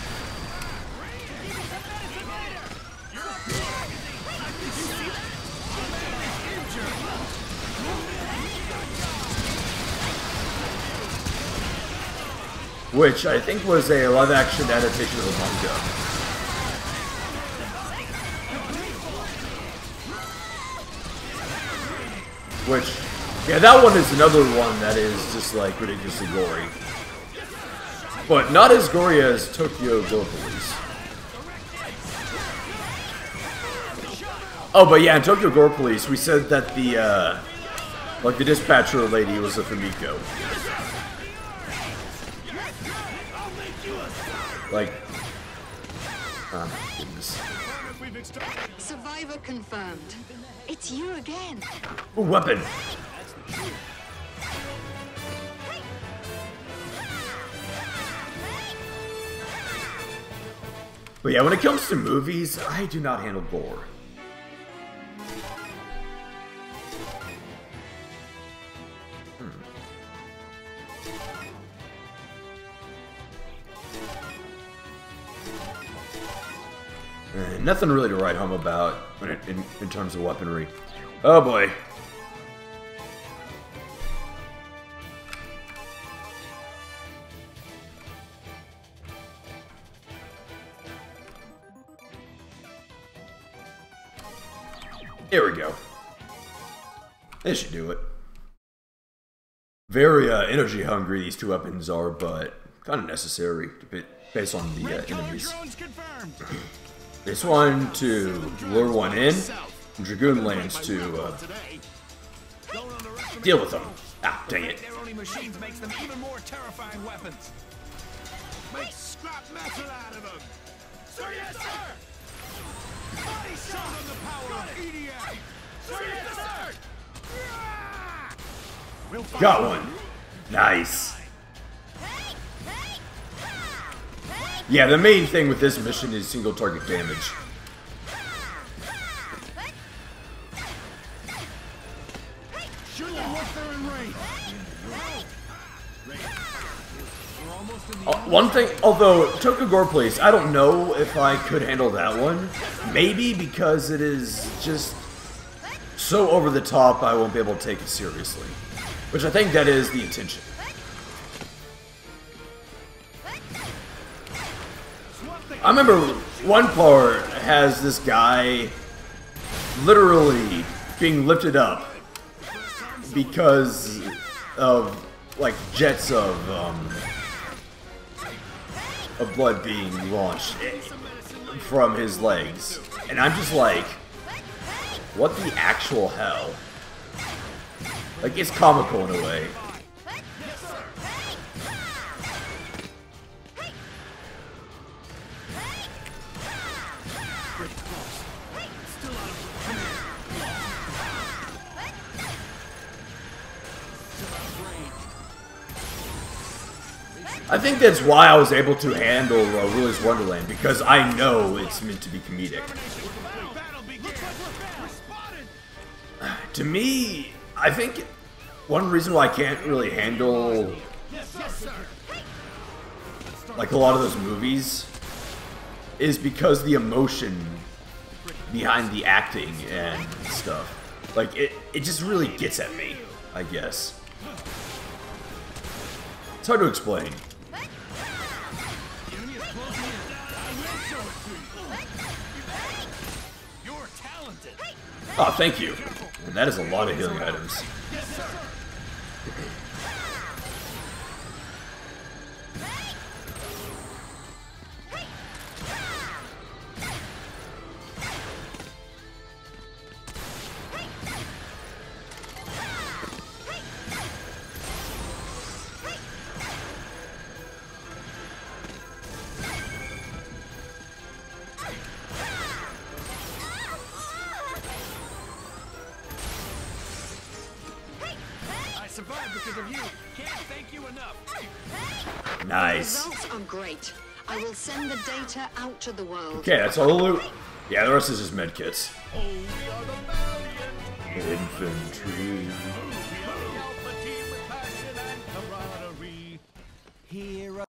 Which I think was a live-action adaptation of a manga. Which, yeah, that one is another one that is just like ridiculously gory. But not as gory as Tokyo Gore Police. Oh, but yeah, in Tokyo Gore Police, we said that the, uh, like the dispatcher lady was a Fumiko. Like, oh goodness. Survivor confirmed. It's you again. Ooh, weapon. But yeah, when it comes to movies, I do not handle gore. Uh, nothing really to write home about in, in, in terms of weaponry. Oh boy. Here we go. This should do it. Very uh, energy hungry these two weapons are, but kind of necessary based on the uh, enemies. This one to lure one in, and Dragoon Lance to uh, deal with them. Ah, dang it. Their only machines makes them even more terrifying weapons. Make scrap metal out of them. Sir, yes, sir. Body shot on the power of E D M. Sir, yes, sir. We'll got one. Nice. Yeah, the main thing with this mission is single target damage. Shoot them once they're in range. Uh, one thing, although Tokyo Gore Police, I don't know if I could handle that one. Maybe because it is just so over the top, I won't be able to take it seriously. Which I think that is the intention. I remember one part has this guy literally being lifted up because of like jets of um, of blood being launched from his legs, and I'm just like, what the actual hell? Like, it's comical in a way. I think that's why I was able to handle uh, Willy's Wonderland, because I know it's meant to be comedic. To me, I think one reason why I can't really handle like a lot of those movies is because the emotion behind the acting and stuff. Like, it, it just really gets at me, I guess. It's hard to explain. You're talented. Oh, thank you. And that is a lot of healing items. Survived because of you. Can't thank you enough. Nice. Results are great. I will send the data out to the world. Okay, that's all the loot. Yeah, the rest is just medkits. Oh, we are the valiant Infantry. Alpha team with passion and camaraderie. Hero.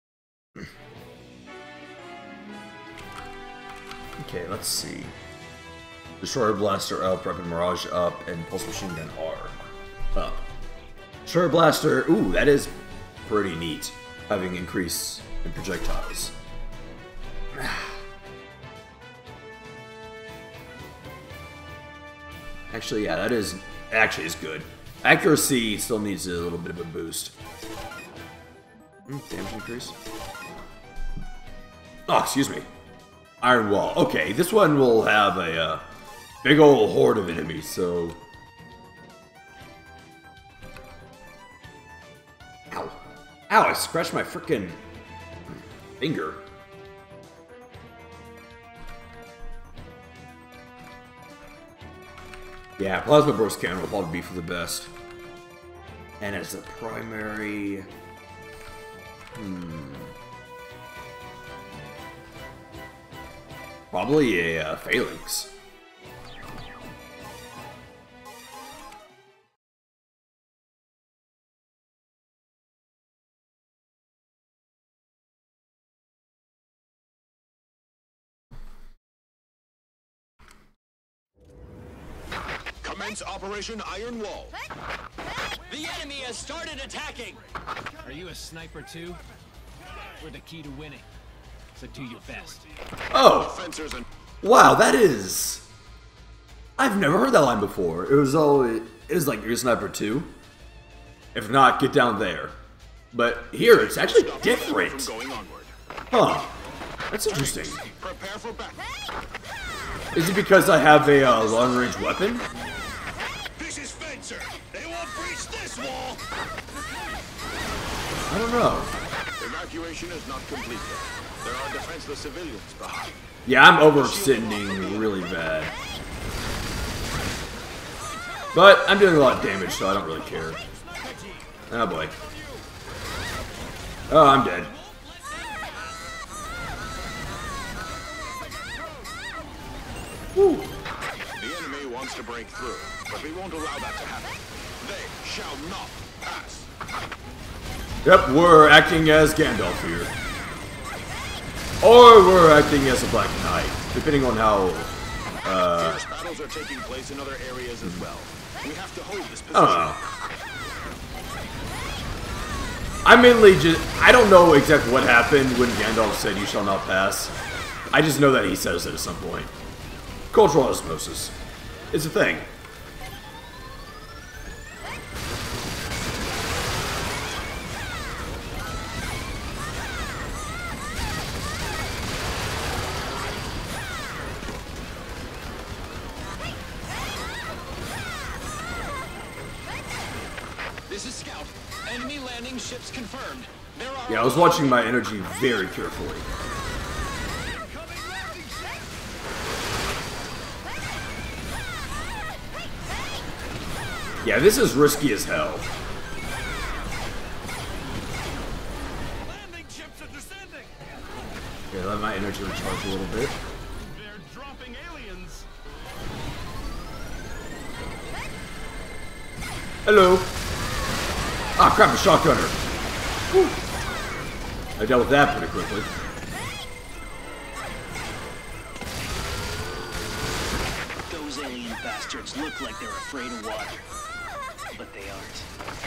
Okay, let's see. Destroyer Blaster up, Rapid Mirage up, and Pulse Machine Gun R up. Destroyer Blaster, ooh, that is pretty neat, having increase in projectiles. Actually, yeah, that is actually is good. Accuracy still needs a little bit of a boost. Mm, damage increase. Oh, excuse me. Iron Wall. Okay, this one will have a uh, big old horde of enemies, so... Ow. Ow, I scratched my frickin' finger. Yeah, Plasma Burst Cannon will probably be for the best. And as the primary... Hmm... Probably a uh, Phalanx. Commence Operation Iron Wall. The enemy has started attacking. Are you a sniper too? We're the key to winning. So do your best. Oh! Fencers and Wow, that is... I've never heard that line before. It was always... It was like, you're a sniper too? If not, get down there. But here, it's actually stop different. from going onward. Huh. That's interesting. Prepare for battle. Is it because I have a uh, long-range weapon? This is Fencer. They won't breach this wall. I don't know. Evacuation is not complete yet. There are defenseless civilians behind. Yeah, I'm overextending really bad. But I'm doing a lot of damage, so I don't really care. Oh boy. Oh, I'm dead. Woo. The enemy wants to break through, but we won't allow that to happen. They shall not pass. Yep, we're acting as Gandalf here. Or we're acting as a Black Knight, depending on how... Uh, Fierce battles are taking place in other areas as well. We have to hold this I position. don't know. I mainly just... I don't know exactly what happened when Gandalf said, "You shall not pass." I just know that he says it at some point. Cultural osmosis. It's a thing. This is Scout. Enemy landing ships confirmed. There are Yeah, I was watching my energy very carefully. Yeah, this is risky as hell. Landing ships are descending. Yeah, let my energy recharge a little bit. They're dropping aliens. Hello. Ah, crap, a shotgunner. Whew. I dealt with that pretty quickly. The Those alien bastards look like they're afraid of water, but they aren't.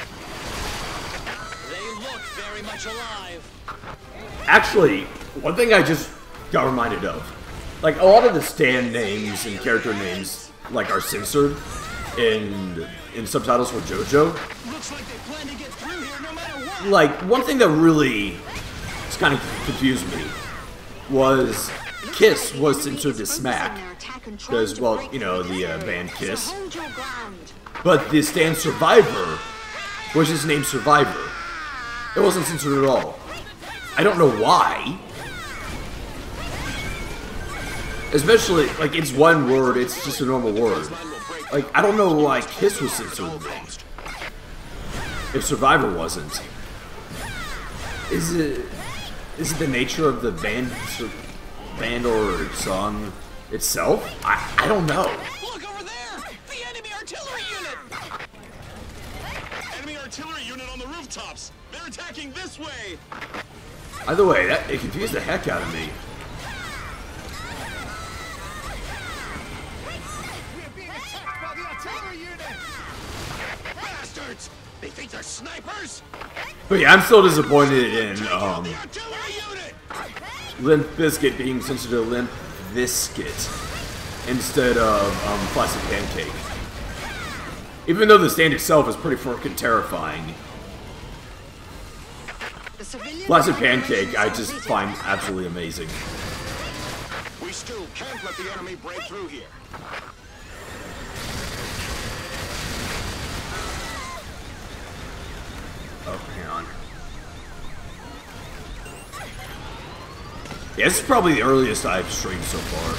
They look very much alive. Actually, one thing I just got reminded of, like a lot of the stand names and character names, like are censored in in subtitles for JoJo. Looks like they plan to get through here no matter what. Like one thing that really just kind of confused me was Kiss was censored to Smack because, well, you know, the uh, band Kiss. But the stand Survivor was just named Survivor. It wasn't censored at all. I don't know why. Especially, like, it's one word, it's just a normal word. Like, I don't know why Kiss was censored then, if Survivor wasn't. Is it... Is it the nature of the band, band or song itself? I, I don't know. Look over there! The enemy artillery unit! Enemy artillery unit on the rooftops. They're attacking this way. Either way, that it confused the heck out of me. We're being attacked by the artillery unit! Bastards! They think they're snipers? But yeah, I'm still disappointed in um, The artillery unit! Limp Bizkit being censored to Limp Bizkit instead of um, Plastic Pancake. Even though the stand itself is pretty freaking terrifying. Plastic Pancake I just find absolutely amazing. We still can't let the enemy break through here. Oh, hang on. Yeah, this is probably the earliest I've streamed so far.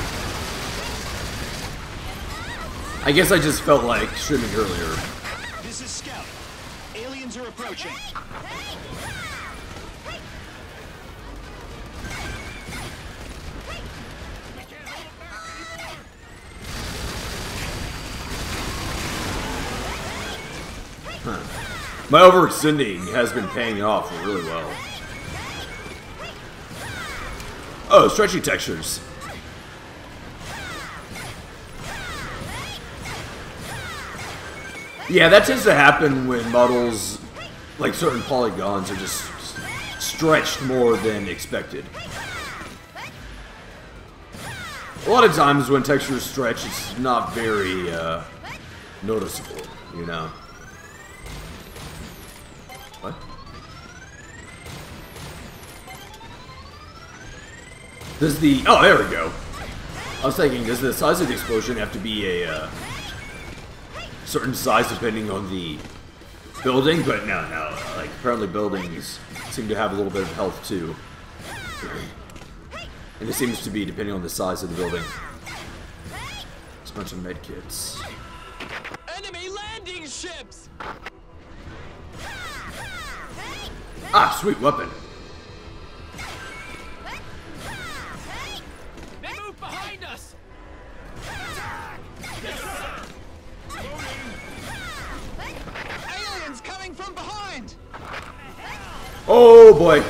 I guess I just felt like streaming earlier. This is Scout. Aliens are approaching. Huh. My overextending has been paying off really well. Oh, stretchy textures. Yeah, that tends to happen when models, like certain polygons, are just stretched more than expected. A lot of times when textures stretch, it's not very uh, noticeable, you know. What? Does the... Oh, there we go. I was thinking, does the size of the explosion have to be a uh, certain size depending on the building? But no, no. Like, apparently buildings seem to have a little bit of health, too. And it seems to be depending on the size of the building. There's a bunch of medkits. Enemy landing ships! Ah, sweet weapon. They move behind us! Aliens coming from behind! Oh boy.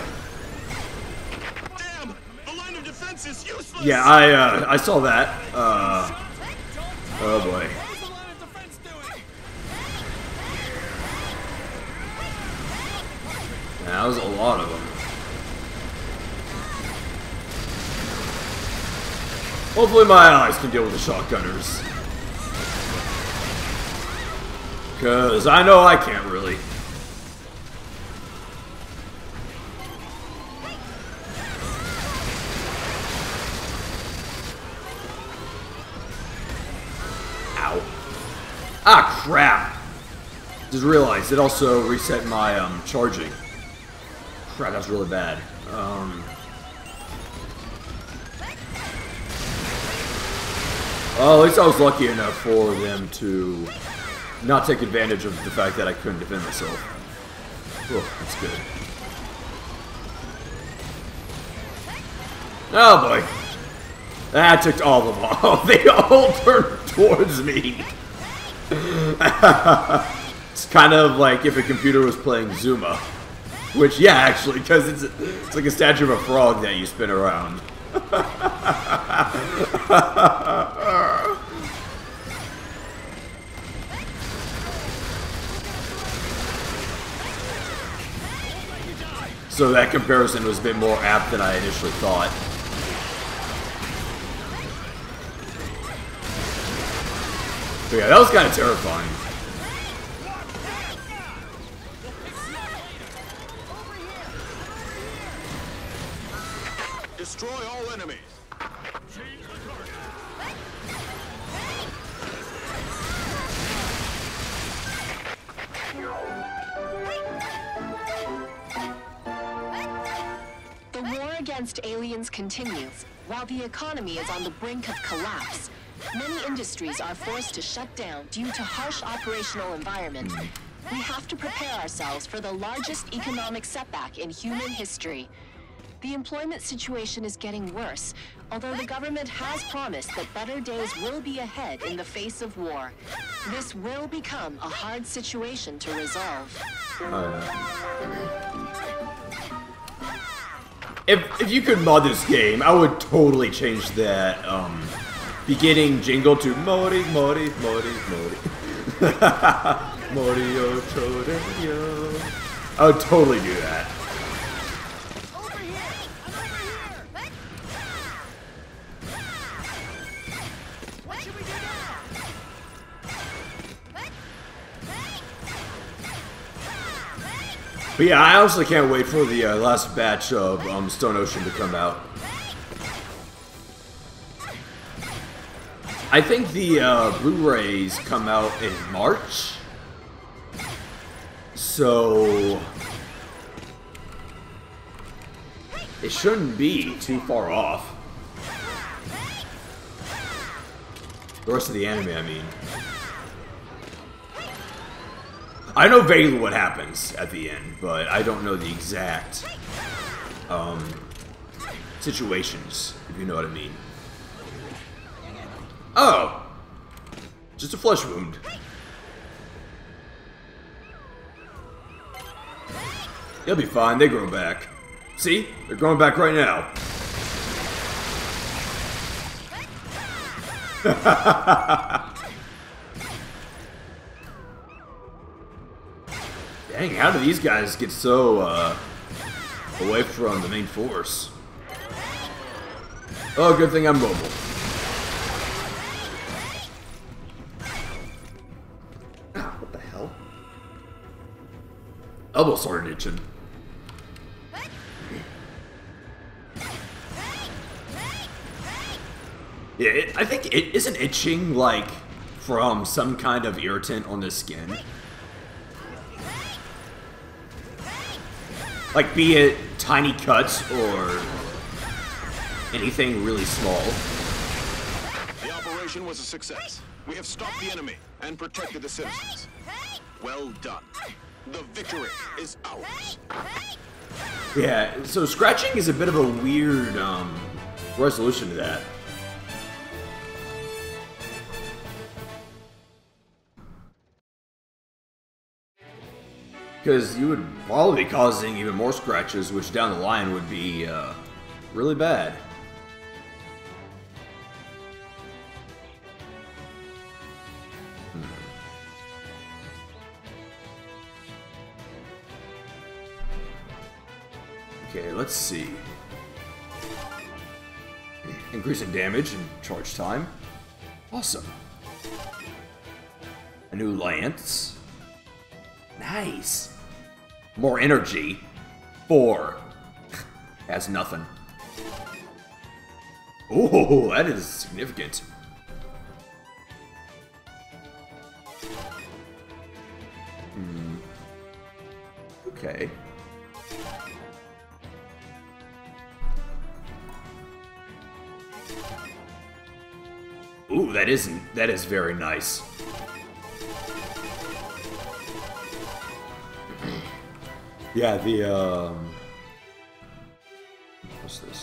Damn! The line of defense is useless. Yeah, I uh, I saw that. Uh, oh boy. What's the line of defense doing? Yeah, that was a lot of them. Hopefully my allies can deal with the shotgunners. Cause I know I can't really. Ow. Ah, crap. Just realized it also reset my um, charging. Crap, that's really bad. Um, well, at least I was lucky enough for them to not take advantage of the fact that I couldn't defend myself. Oh, that's good. Oh boy. That took all of them off. They all turned towards me. It's kind of like if a computer was playing Zuma. Which, yeah, actually, because it's, it's like a statue of a frog that you spin around. So that comparison was a bit more apt than I initially thought. But yeah, that was kind of terrifying. Destroy all enemies. Change the target. The war against aliens continues. While the economy is on the brink of collapse, many industries are forced to shut down due to harsh operational environment. We have to prepare ourselves for the largest economic setback in human history. The employment situation is getting worse, although the government has promised that better days will be ahead in the face of war. This will become a hard situation to resolve. If, if you could mod this game, I would totally change that um, beginning jingle to Mori, Mori, Mori, Mori. Morio Chodeyo. I would totally do that. Over here! I'm over here! What should we do now? But yeah, I honestly can't wait for the uh, last batch of um, Stone Ocean to come out. I think the uh, Blu-rays come out in March. So it shouldn't be too far off. The rest of the anime, I mean. I know vaguely what happens at the end, but I don't know the exact um, situations, if you know what I mean. Oh! Just a flesh wound. You'll be fine, they grow back. See? They're growing back right now. Dang, how do these guys get so, uh, away from the main force? Oh, good thing I'm mobile. Ah, what the hell? Elbow started itching. Yeah, it, I think it isn't itching like from some kind of irritant on the skin. Like, be it tiny cuts or anything really small. The operation was a success. We have stopped the enemy and protected the citizens. Well done. The victory is ours. Yeah, so scratching is a bit of a weird um, resolution to that. Because you would probably be causing even more scratches, which down the line would be uh, really bad. Hmm. Okay, let's see. Increasing damage and charge time. Awesome. A new lance. Nice. More energy. Four. Has nothing. Oh, that is significant. Hmm. Okay. Ooh, that isn't. That is very nice. Yeah, the, um... what's this?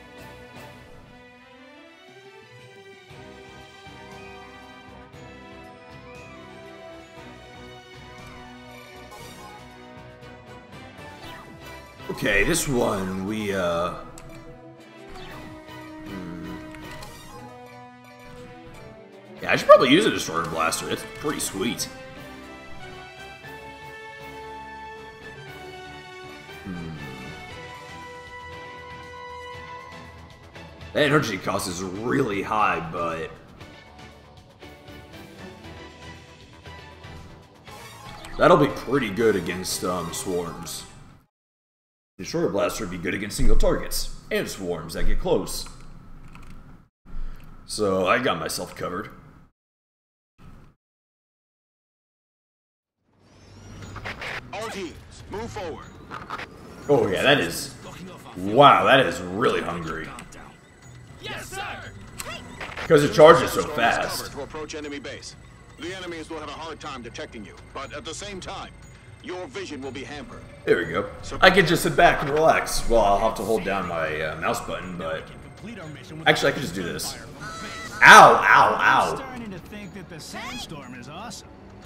Okay, this one, we, uh... Hmm. Yeah, I should probably use a Destroyer Blaster. It's pretty sweet. That energy cost is really high, but that'll be pretty good against um, swarms. Destroyer Blaster would be good against single targets and swarms that get close. So I got myself covered. All teams, move forward. Oh yeah, that is... Wow, that is really hungry. Yes, sir! Because it charges so fast. To approach enemy base. The enemies will have a hard time detecting you, but at the same time, your vision will be hampered. There we go. I can just sit back and relax. Well, I'll have to hold down my uh, mouse button, but... Actually, I can just do this. Ow, ow, I'm ow. starting to think that the sandstorm is awesome.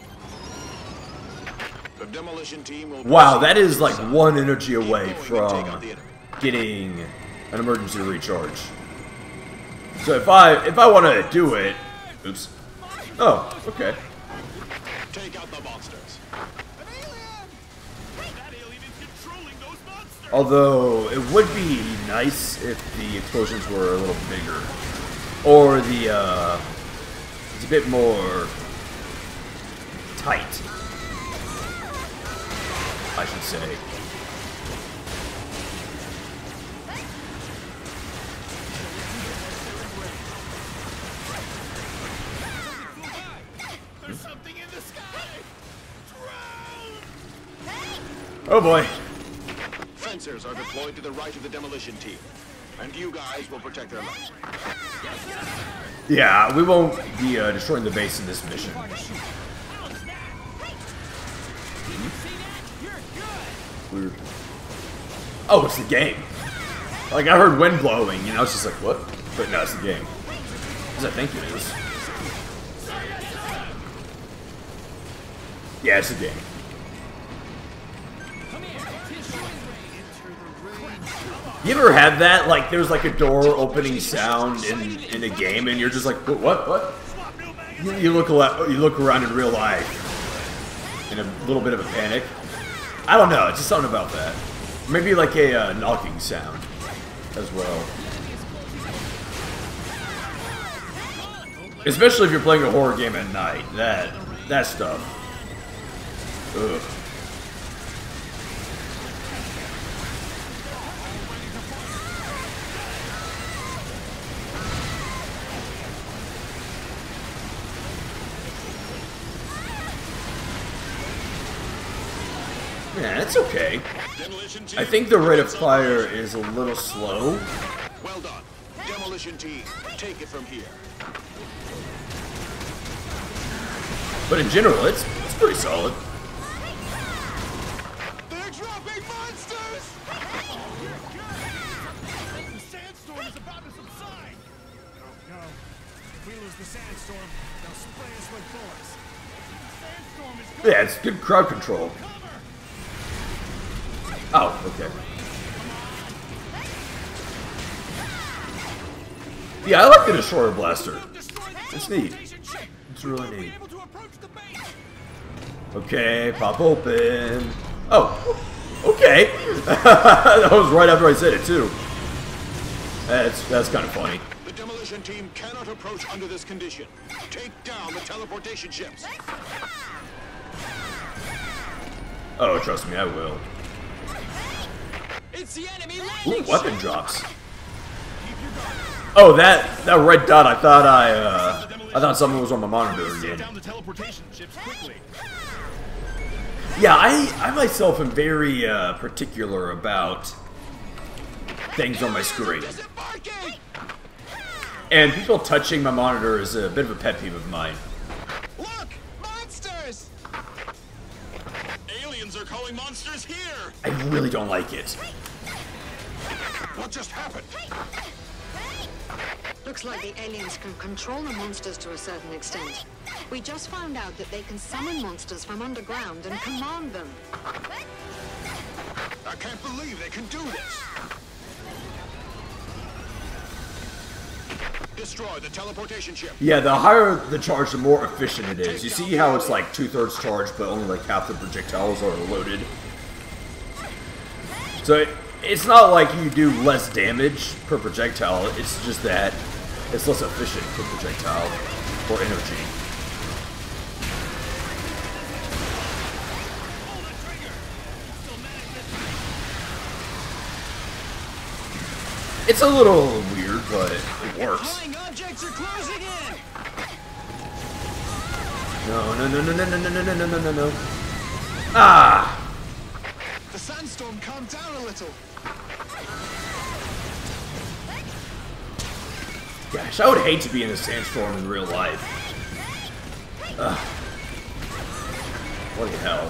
The demolition team will... Wow, that is like one energy away from getting an emergency recharge. So if I if I want to do it, oops. Oh, okay. Take out the monsters. That alien is controlling those monsters. Although it would be nice if the explosions were a little bigger, or the uh, it's a bit more tight, I should say. There's something in the sky. Oh boy. Fencers are deployed to the right of the demolition team, and you guys will protect their lives. Yeah, we won't be uh, destroying the base in this mission. Weird. Oh, it's the game. Like, I heard wind blowing, and I was just like, what? But no, it's the game. Because I think it is. Yeah, it's the game. You ever had that? Like, there's like a door opening sound in, in a game, and you're just like, what? What? You, you look a you look around in real life in a little bit of a panic. I don't know. It's just something about that. Maybe like a uh, knocking sound as well. Especially if you're playing a horror game at night. That that stuff. Ugh. Yeah, it's okay. I think the rate of fire is a little slow. Well done. Demolition team, take it from here. But in general, it's, it's pretty solid. They're dropping monsters! The sandstorm is about to subside. Oh no. If we lose the sandstorm, they'll spray us with bullets. The sandstorm is Yeah, it's good crowd control. Oh, okay. Yeah, I like the Destroyer Blaster. It's neat. It's really neat. Okay, pop open. Oh, okay. That was right after I said it too. That's that's kind of funny. The demolition team cannot approach under this condition. Take down the teleportation ships. Oh, trust me, I will. It's the enemy Ooh, landing weapon drops. Oh, that that red dot. I thought I uh, I thought something was on my monitor again. Down the teleportation ships quickly. Yeah, I I myself am very uh, particular about things on my screen, and people touching my monitor is a bit of a pet peeve of mine. Look! Monsters! Aliens are calling monsters here. I really don't like it. What just happened? Looks like the aliens can control the monsters to a certain extent. We just found out that they can summon monsters from underground and command them. I can't believe they can do this! Destroy the teleportation ship. Yeah, the higher the charge, the more efficient it is. You see how it's like two-thirds charged, but only like half the projectiles are loaded. So it, it's not like you do less damage per projectile, it's just that it's less efficient per projectile or energy. It's a little weird, but it works. Flying objects are closing in. No, no, no, no, no, no, no, no, no, no, no, no. Ah! The sandstorm calmed down a little. Gosh, I would hate to be in a sandstorm in real life. Ugh. What the hell?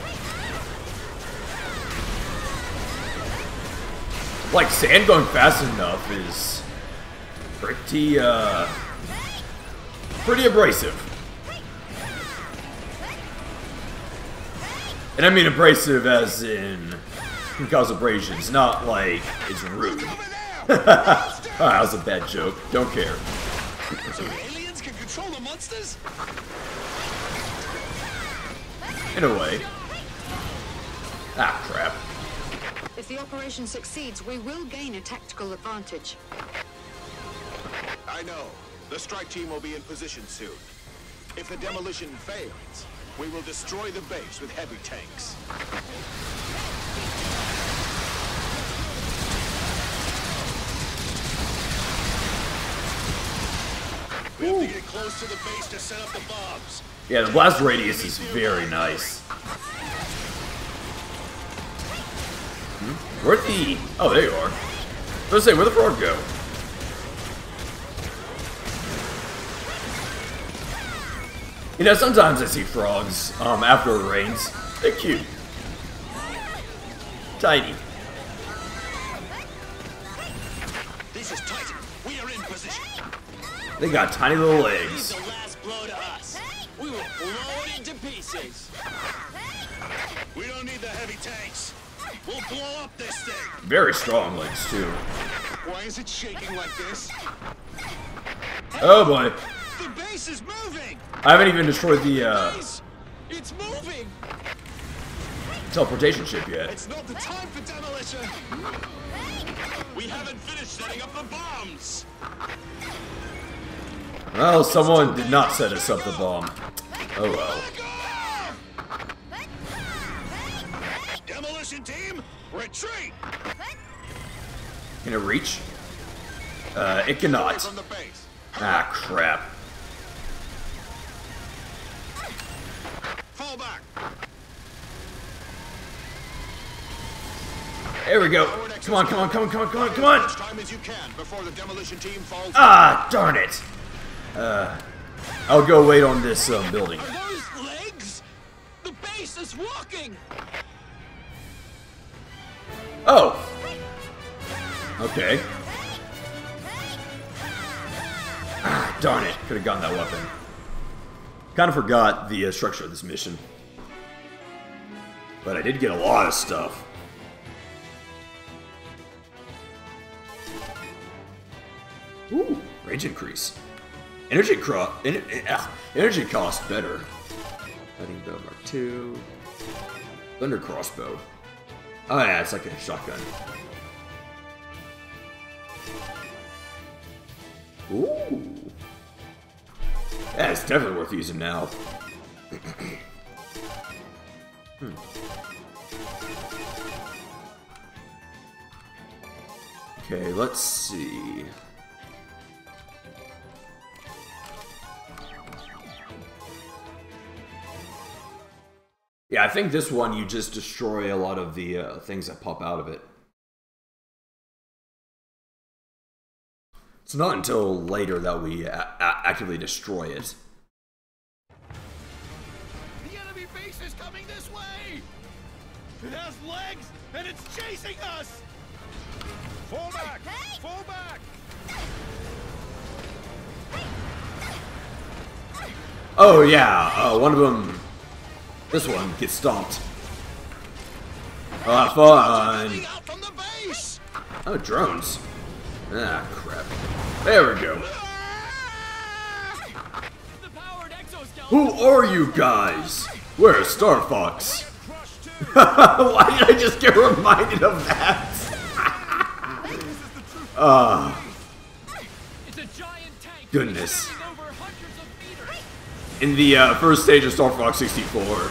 Like, sand going fast enough is pretty, uh, pretty abrasive. And I mean abrasive as in can cause abrasions, not like it's rude. Ah, that was a bad joke. Don't care. So aliens can control the monsters? In a way. Ah, crap. If the operation succeeds, we will gain a tactical advantage. I know. The strike team will be in position soon. If the demolition fails, we will destroy the base with heavy tanks. We have to get close to the base to set up the bombs. Yeah, the blast radius is very nice. Hmm? Where'd the... Oh, there you are. I was gonna say, where'd the frog go? You know, sometimes I see frogs, um, after it rains. They're cute. Tiny. This is Titan. We are in position. They got tiny little Leave legs. the last blow to us. We will blow it into pieces. We don't need the heavy tanks. We'll blow up this thing. Very strong legs, too. Why is it shaking like this? Oh, boy. The base is moving. I haven't even destroyed the, uh, Base, it's moving. teleportation ship yet. It's not the time for demolition. We haven't finished setting up the bombs. Well, someone did not set us up the bomb. Oh, well. Demolition team, retreat! Can it reach? Uh, it Away cannot. from the base. Ah, crap. Fall back. There we go. Come on, come on, come on, come on, come on, come on! As much time as you can before the demolition team falls. Ah, darn it! Uh, I'll go wait on this um, building. Are those legs? The base is walking. Oh! Okay. Ah, darn it. Could have gotten that weapon. Kind of forgot the uh, structure of this mission. But I did get a lot of stuff. Ooh, range increase. Energy cro- en uh, energy cost better. Lightning bow mark two. Thunder crossbow. Oh yeah, it's like a shotgun. Ooh. Yeah, it's definitely worth using now. hmm. Okay, let's see. Yeah, I think this one you just destroy a lot of the uh, things that pop out of it. It's not until later that we a a actively destroy it. The enemy base is coming this way! It has legs, and it's chasing us! Fall back! Fall back! Oh yeah, uh, one of them, this one, gets stomped. Ah, fun! Coming out from the base. Oh, drones. Ah, crap. There we go. The powered exoskeleton. Who are you guys? We're Star Fox. Crush too! Why did I just get reminded of that? Ah, It's a giant tank. goodness. Carrying over hundreds of meters. In the uh, first stage of Star Fox sixty-four,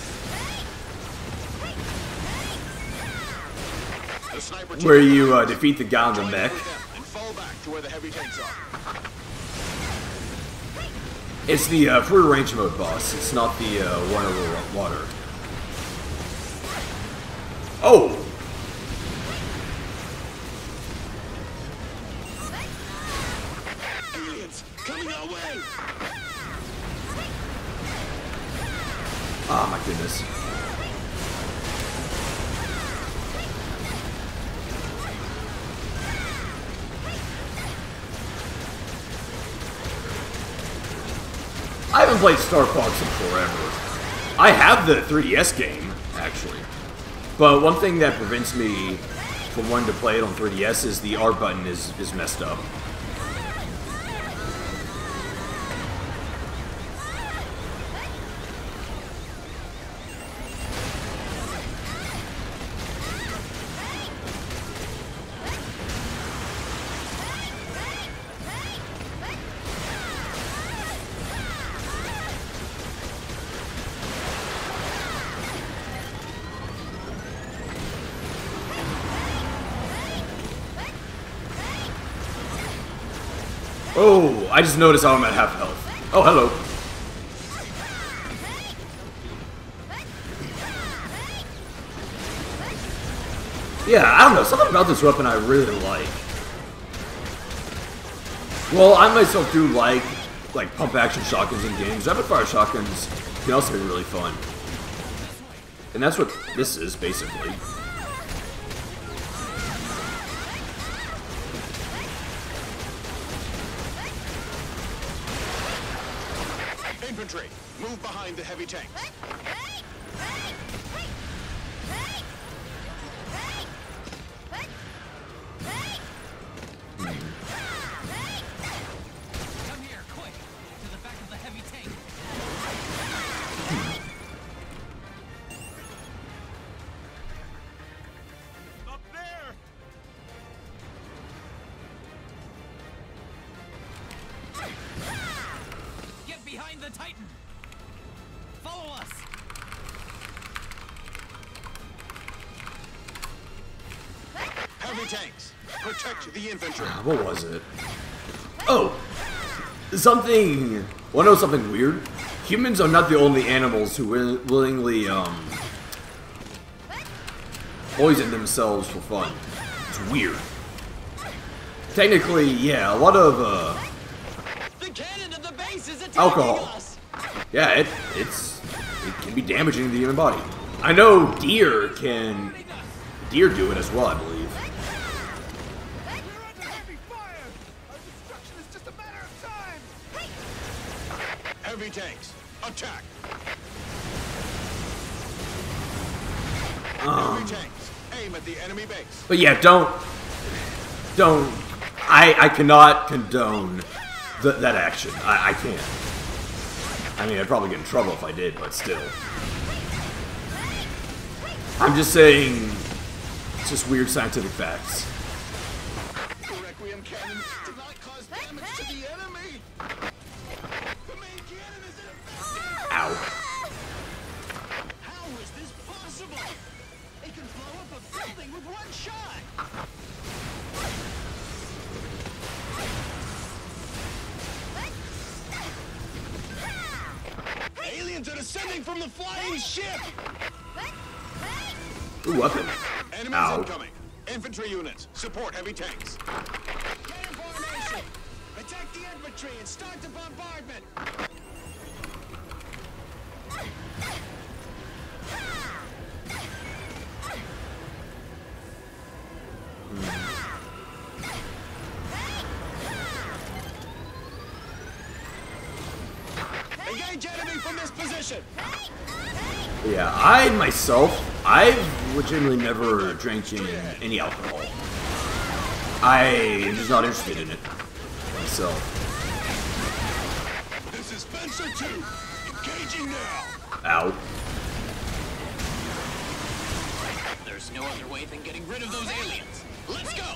The sniper where team you uh, defeat the guy on the join mech, with them and fall back to where the heavy tanks are. it's the uh, free range mode boss. It's not the uh, one over water. Oh! Aliens coming our way. Oh my goodness. I haven't played Star Fox in forever. I have the three D S game, actually. But one thing that prevents me from wanting to play it on three D S is the R button is, is messed up. Oh, I just noticed how I'm at half health. Oh, hello. Yeah, I don't know. Something about this weapon I really like. Well, I myself do like like pump action shotguns in games. Rapid fire shotguns can also be really fun. And that's what this is, basically. Infantry, move behind the heavy tanks. Come here, quick. To the back of the heavy tank. Up there! Get behind the Titan. Follow us. Heavy tanks, protect the infantry. What was it? Oh, something. Want to know something weird? Humans are not the only animals who will willingly um poison themselves for fun. It's weird. Technically, yeah, a lot of uh, The cannon of the base is attacking alcohol. us. Yeah, it it's it can be damaging to the human body. I know deer can deer do it as well, I believe. We're under heavy fire! Our destruction is just a matter of time! Heavy tanks, attack. Um, Heavy tanks, aim at the enemy base. But yeah, don't don't. I I cannot condone th that action. I, I can't. I mean, I'd probably get in trouble if I did, but still. I'm just saying, it's just weird scientific facts. The Requiem cannon did not cause damage to the enemy. The main cannon is ineffective. Ow. How is this possible? It can blow up a building with one shot. Aliens are descending from the flying ship. Ooh, weapon. Enemies Ow. incoming. Infantry units, support heavy tanks. Get in formation. Attack the infantry and start the bombardment. Engage enemy from this position. Yeah, I myself, I've legitimately never drank in any alcohol. I am just not interested in it myself. This is Spencer two. Engaging now. Ow. They're There's no other way than getting rid of those aliens. Let's go!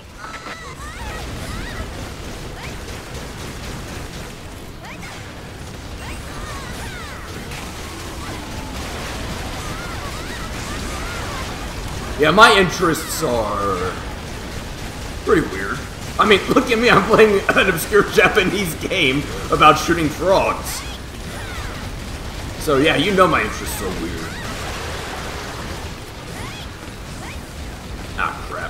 Yeah, my interests are pretty weird. I mean, look at me, I'm playing an obscure Japanese game about shooting frogs. So yeah, you know my interests are weird. Ah, crap.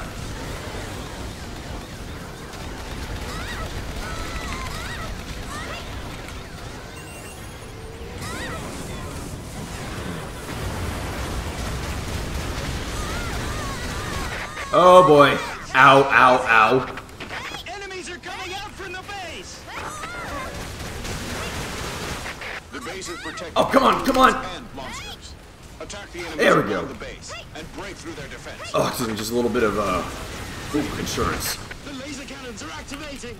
Oh boy. Ow, ow, ow. Enemies are coming out from the base! The base is protected. Oh, come on, come on. And monsters. Attack the enemies There we go. around the base and break through their defense. Oh, excuse me, just a little bit of, uh, ooh, insurance. The laser cannons are activating!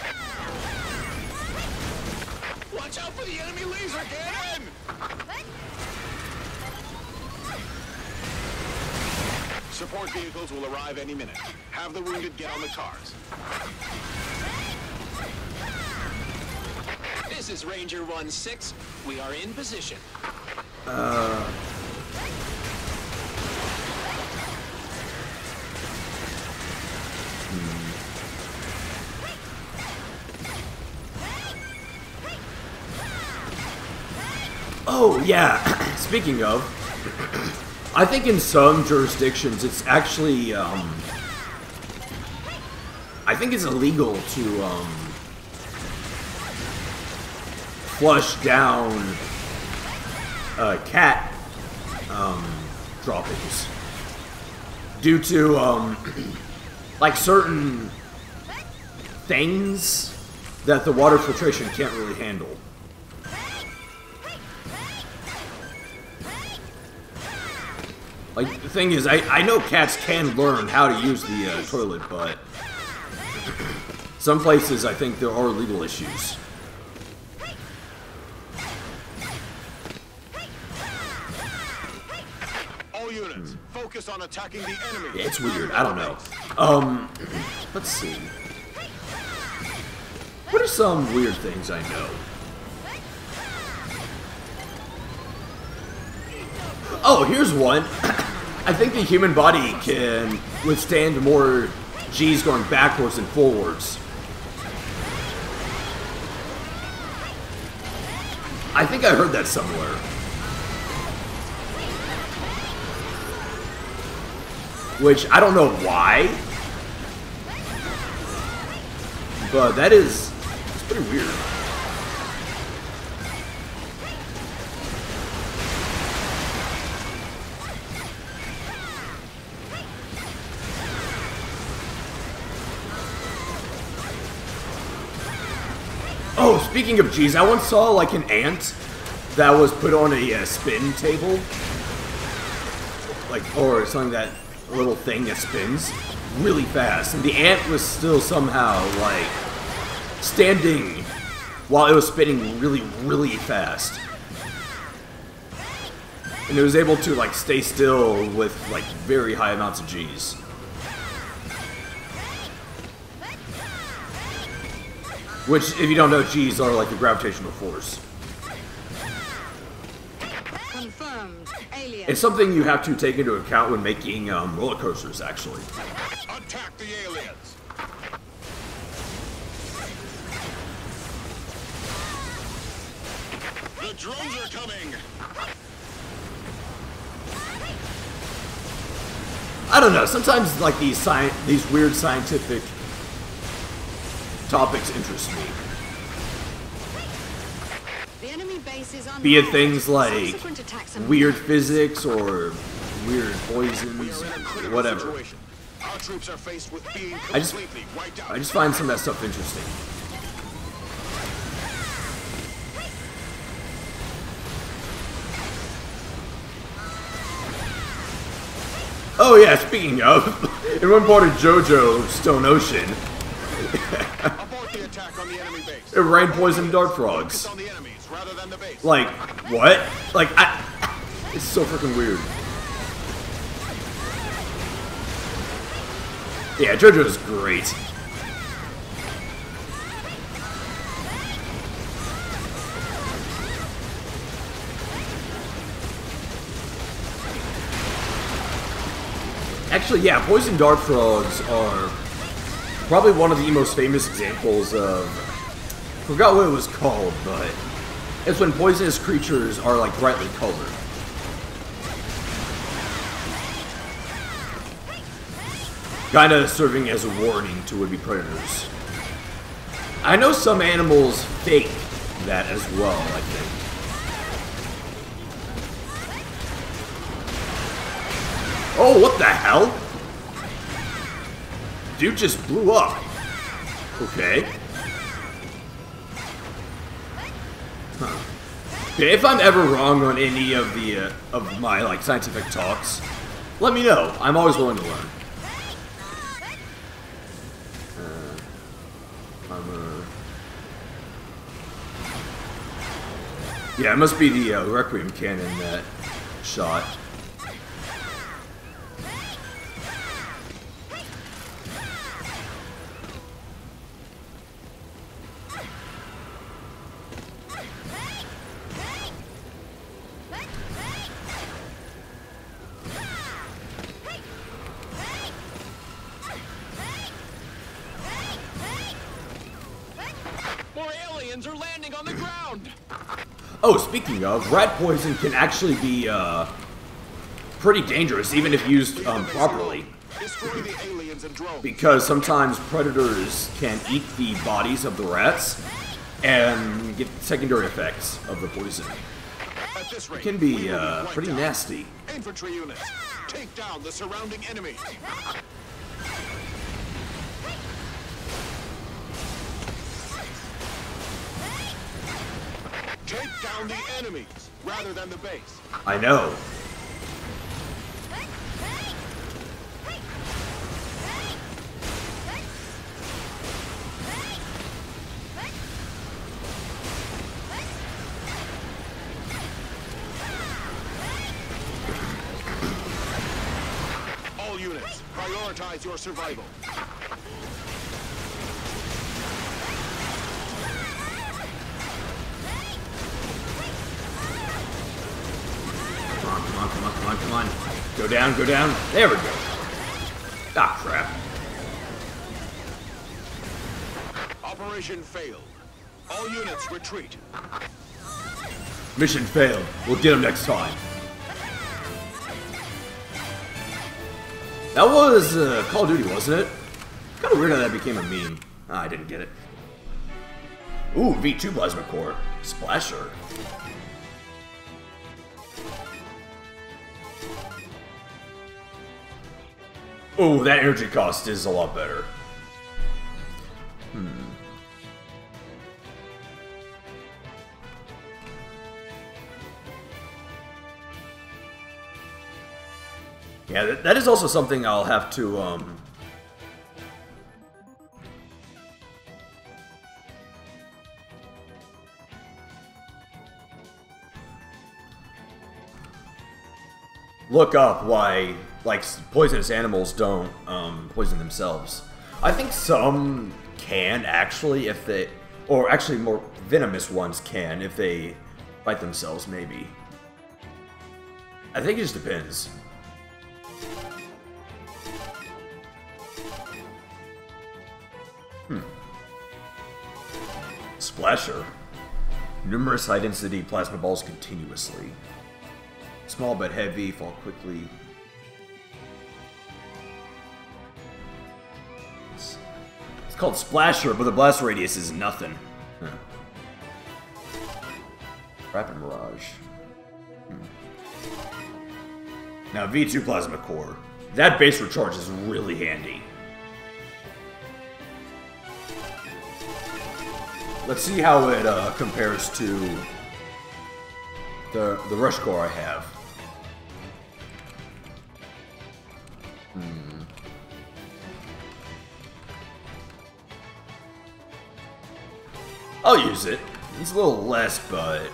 Watch out for the enemy laser cannon! Support vehicles will arrive any minute. Have the wounded get on the cars. This is Ranger one six. We are in position. Uh... Oh, yeah. Speaking of, I think in some jurisdictions it's actually, um, I think it's illegal to, um, flush down, uh, cat, um, droppings. Due to, um, like certain things that the water filtration can't really handle. Like, the thing is, I, I know cats can learn how to use the uh, toilet, but some places I think there are legal issues. All units, focus on attacking the enemy. Yeah, it's weird. I don't know. Um, let's see. What are some weird things I know? Oh, here's one. I think the human body can withstand more G's going backwards than forwards. I think I heard that somewhere. Which, I don't know why. But that is... it's pretty weird. Oh, speaking of G's, I once saw like an ant that was put on a uh, spin table, like, or something, that little thing that spins really fast, and the ant was still somehow like standing while it was spinning really, really fast, and it was able to like stay still with like very high amounts of G's. Which, if you don't know, G's are like the gravitational force. Confirmed. Alien. It's something you have to take into account when making um, roller coasters, actually. Attack the aliens. The drones are coming. I don't know. Sometimes, like these sci these weird scientific topics interest me. The enemy base is on Be it hold. things like Subsequent attacks are weird physics or weird We poisons, are in a critical whatever. situation. Our troops are faced with being I just- completely wiped out. I just find some of that stuff interesting. Oh yeah, speaking of, in one part of JoJo Stone Ocean, Abort the attack on the enemy base. it rained poisoned dart Focus frogs. on the enemies rather than the base. Like, what? Like, I... it's so freaking weird. Yeah, JoJo's great. Actually, yeah, poison dart frogs are probably one of the most famous examples of... I forgot what it was called, but it's when poisonous creatures are like brightly colored. Kinda serving as a warning to would-be predators. I know some animals fake that as well, I think. Oh, what the hell? Dude just blew up. Okay. Huh. Okay, if I'm ever wrong on any of the uh, of my like scientific talks, let me know. I'm always willing to learn. Uh, I'm uh... Yeah, it must be the uh, Requiem cannon that shot. More aliens are landing on the ground! Oh, speaking of, rat poison can actually be uh, pretty dangerous, even if used um, properly. Destroy the aliens and drones. Because sometimes predators can eat the bodies of the rats and get secondary effects of the poison. At this rate, It can we be will be uh, wiped pretty out. nasty. Infantry units, take down the surrounding enemies. Take down the enemies rather than the base. I know. All units, prioritize your survival. Come on, come on, come on, come on, come on. Go down, go down. There we go. Ah, crap. Operation failed. All units retreat. Mission failed. We'll get him next time. That was uh, Call of Duty, wasn't it? Kind of weird how that became a meme. Ah, I didn't get it. Ooh, V two Plasma Core. Splasher. Ooh, that energy cost is a lot better. Hmm. Yeah, that, that is also something I'll have to, um... look up why, like, poisonous animals don't, um, poison themselves. I think some can, actually, if they... Or, actually, more venomous ones can, if they bite themselves, maybe. I think it just depends. Hmm. Splasher. Numerous high-density plasma balls continuously. Small but heavy, fall quickly. It's, it's called Splasher, but the blast radius is nothing. Huh. Rapid Mirage. Hmm. Now, V two Plasma Core. That base recharge is really handy. Let's see how it uh, compares to the the Rush Core I have. Hmm. I'll use it. It's a little less, but...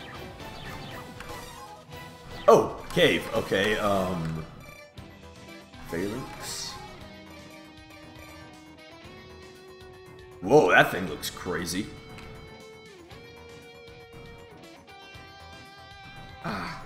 Oh, cave. Okay, um... Phalanx. Whoa, that thing looks crazy. Ah.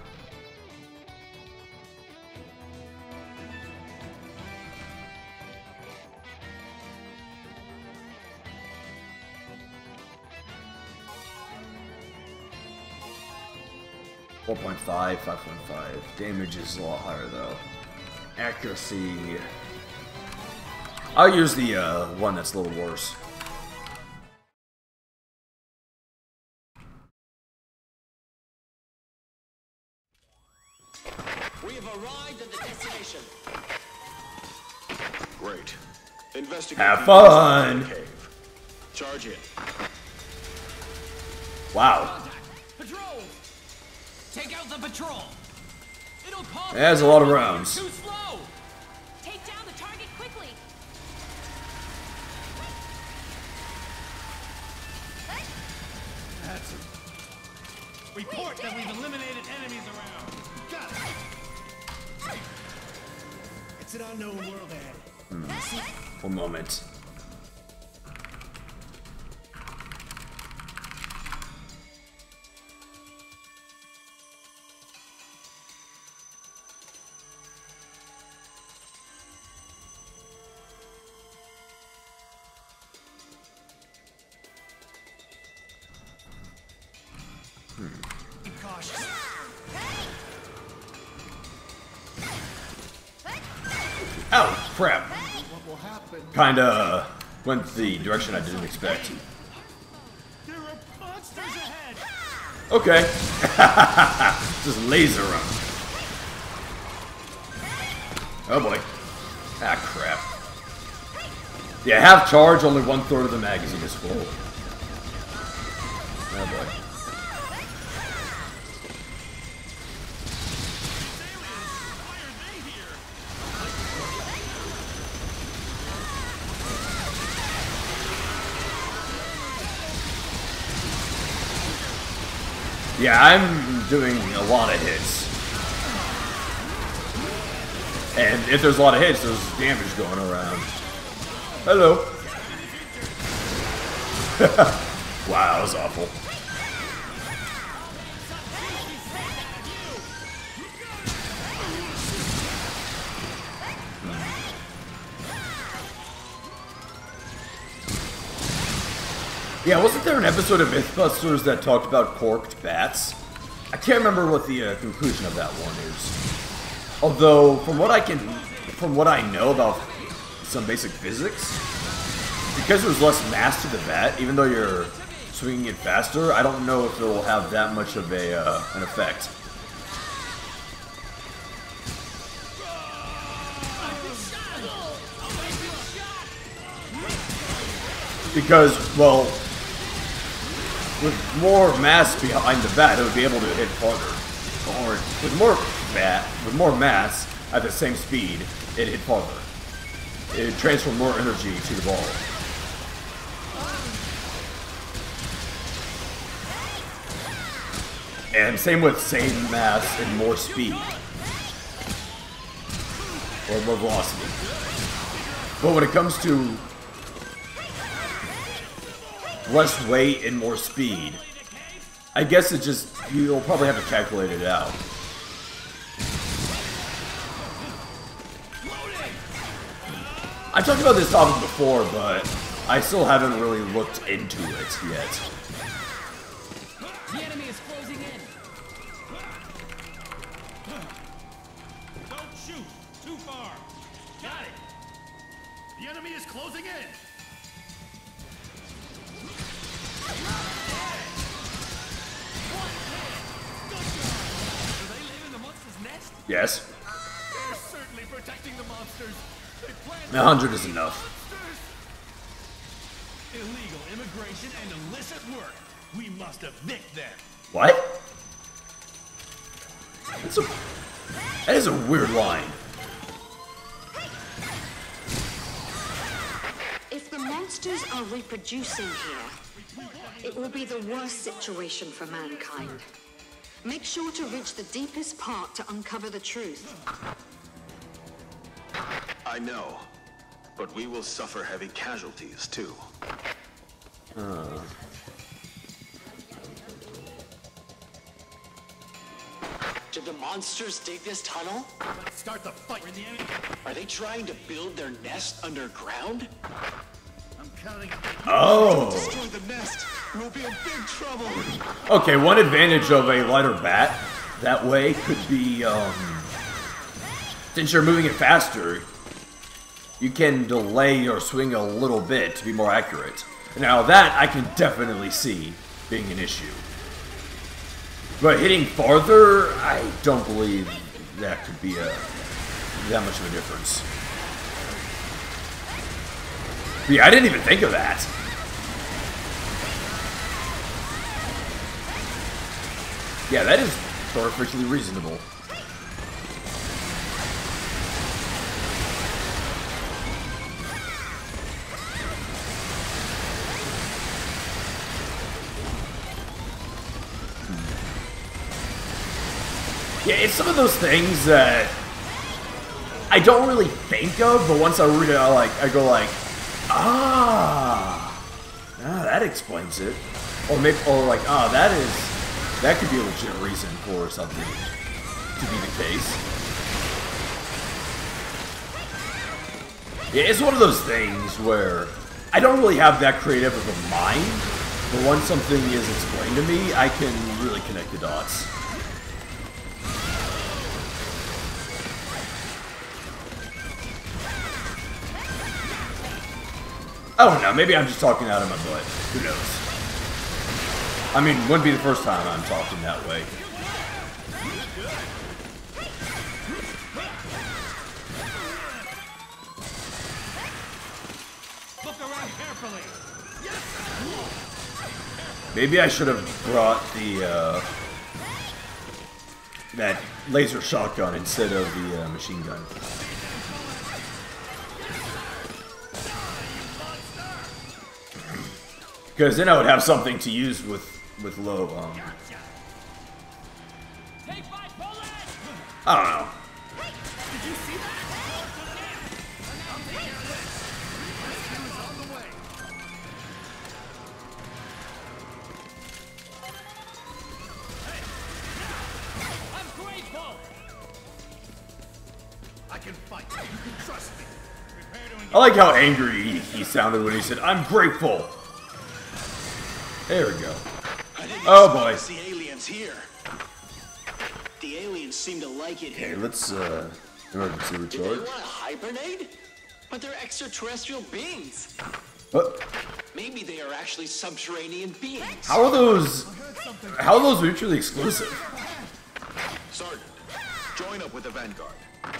four point five, five point five. Damage is a lot higher though. Accuracy. I'll use the uh, one that's a little worse. We have arrived at the destination. Great. Investigate. Have the fun. cave. Charge in. Wow. Patrol! Take out the patrol! It'll pop! That's a lot of rounds. Too slow! Take down the target quickly. That's it. Report that we've eliminated enemies around. Got it. It's an unknown world ahead. One moment. Be cautious. Oh, crap. What will happen? Kinda went the direction I didn't expect. There are monsters ahead. Okay. Just laser him. Oh boy. Ah, crap. Yeah, half charge, only one third of the magazine is full. Oh boy. Yeah, I'm doing a lot of hits. And if there's a lot of hits, there's damage going around. Hello. Wow, that was awful. Yeah, wasn't there an episode of Mythbusters that talked about corked bats? I can't remember what the uh, conclusion of that one is. Although, from what I can, from what I know about some basic physics, because there's less mass to the bat, even though you're swinging it faster, I don't know if it will have that much of a uh, an effect. Because, well, with more mass behind the bat, it would be able to hit harder. Or with more bat, with more mass at the same speed, it hit farther. It would transfer more energy to the ball. And same with same mass and more speed. Or more velocity. But when it comes to less weight and more speed, I guess it just, you'll probably have to calculate it out. I talked about this topic before, but I still haven't really looked into it yet. The enemy is closing in. Don't shoot! Too far! Got it! The enemy is closing in! Do they live in the monster's nest? Yes. They're certainly protecting the monsters. They plan A hundred is enough. illegal immigration and illicit work. We must evict them. What? That's a, that is a weird line. If the monsters are reproducing here, it will be the worst situation for mankind. Make sure to reach the deepest part to uncover the truth. I know, but we will suffer heavy casualties too. Uh. Did the monsters dig this tunnel? Start the fight. The enemy. Are they trying to build their nest underground? I'm counting. Oh. Destroy the nest. We'll be in big trouble. Okay, one advantage of a lighter bat that way could be, um, since you're moving it faster, you can delay your swing a little bit to be more accurate. Now that I can definitely see being an issue. But hitting farther, I don't believe that could be a, that much of a difference. But yeah, I didn't even think of that. Yeah, that is perfectly reasonable. Yeah, it's some of those things that I don't really think of, but once I read it, I like I go like, ah, ah, that explains it, or maybe, or like, ah, that is. That could be a legit reason for something to be the case. Yeah, it's one of those things where I don't really have that creative of a mind, but once something is explained to me, I can really connect the dots. I don't know, maybe I'm just talking out of my butt. Who knows? I mean, wouldn't be the first time I'm talking that way. Look around carefully. Maybe I should have brought the, uh, that laser shotgun instead of the uh, machine gun. Because then I would have something to use with with low. Um, I don't know. Did you see that? I'll take care of this. Rescue is on the way. Hey, I'm grateful. I can fight. You can trust me. Prepare to I like how angry he, he sounded when he said, "I'm grateful." There we go. Oh boy. The aliens here. The aliens seem to like it Okay, here. let's uh, emergency Do they recharge. want to hibernate? But they're extraterrestrial beings. What? Maybe they are actually subterranean beings. How are those? How are those mutually exclusive? Sergeant, join up with the Vanguard.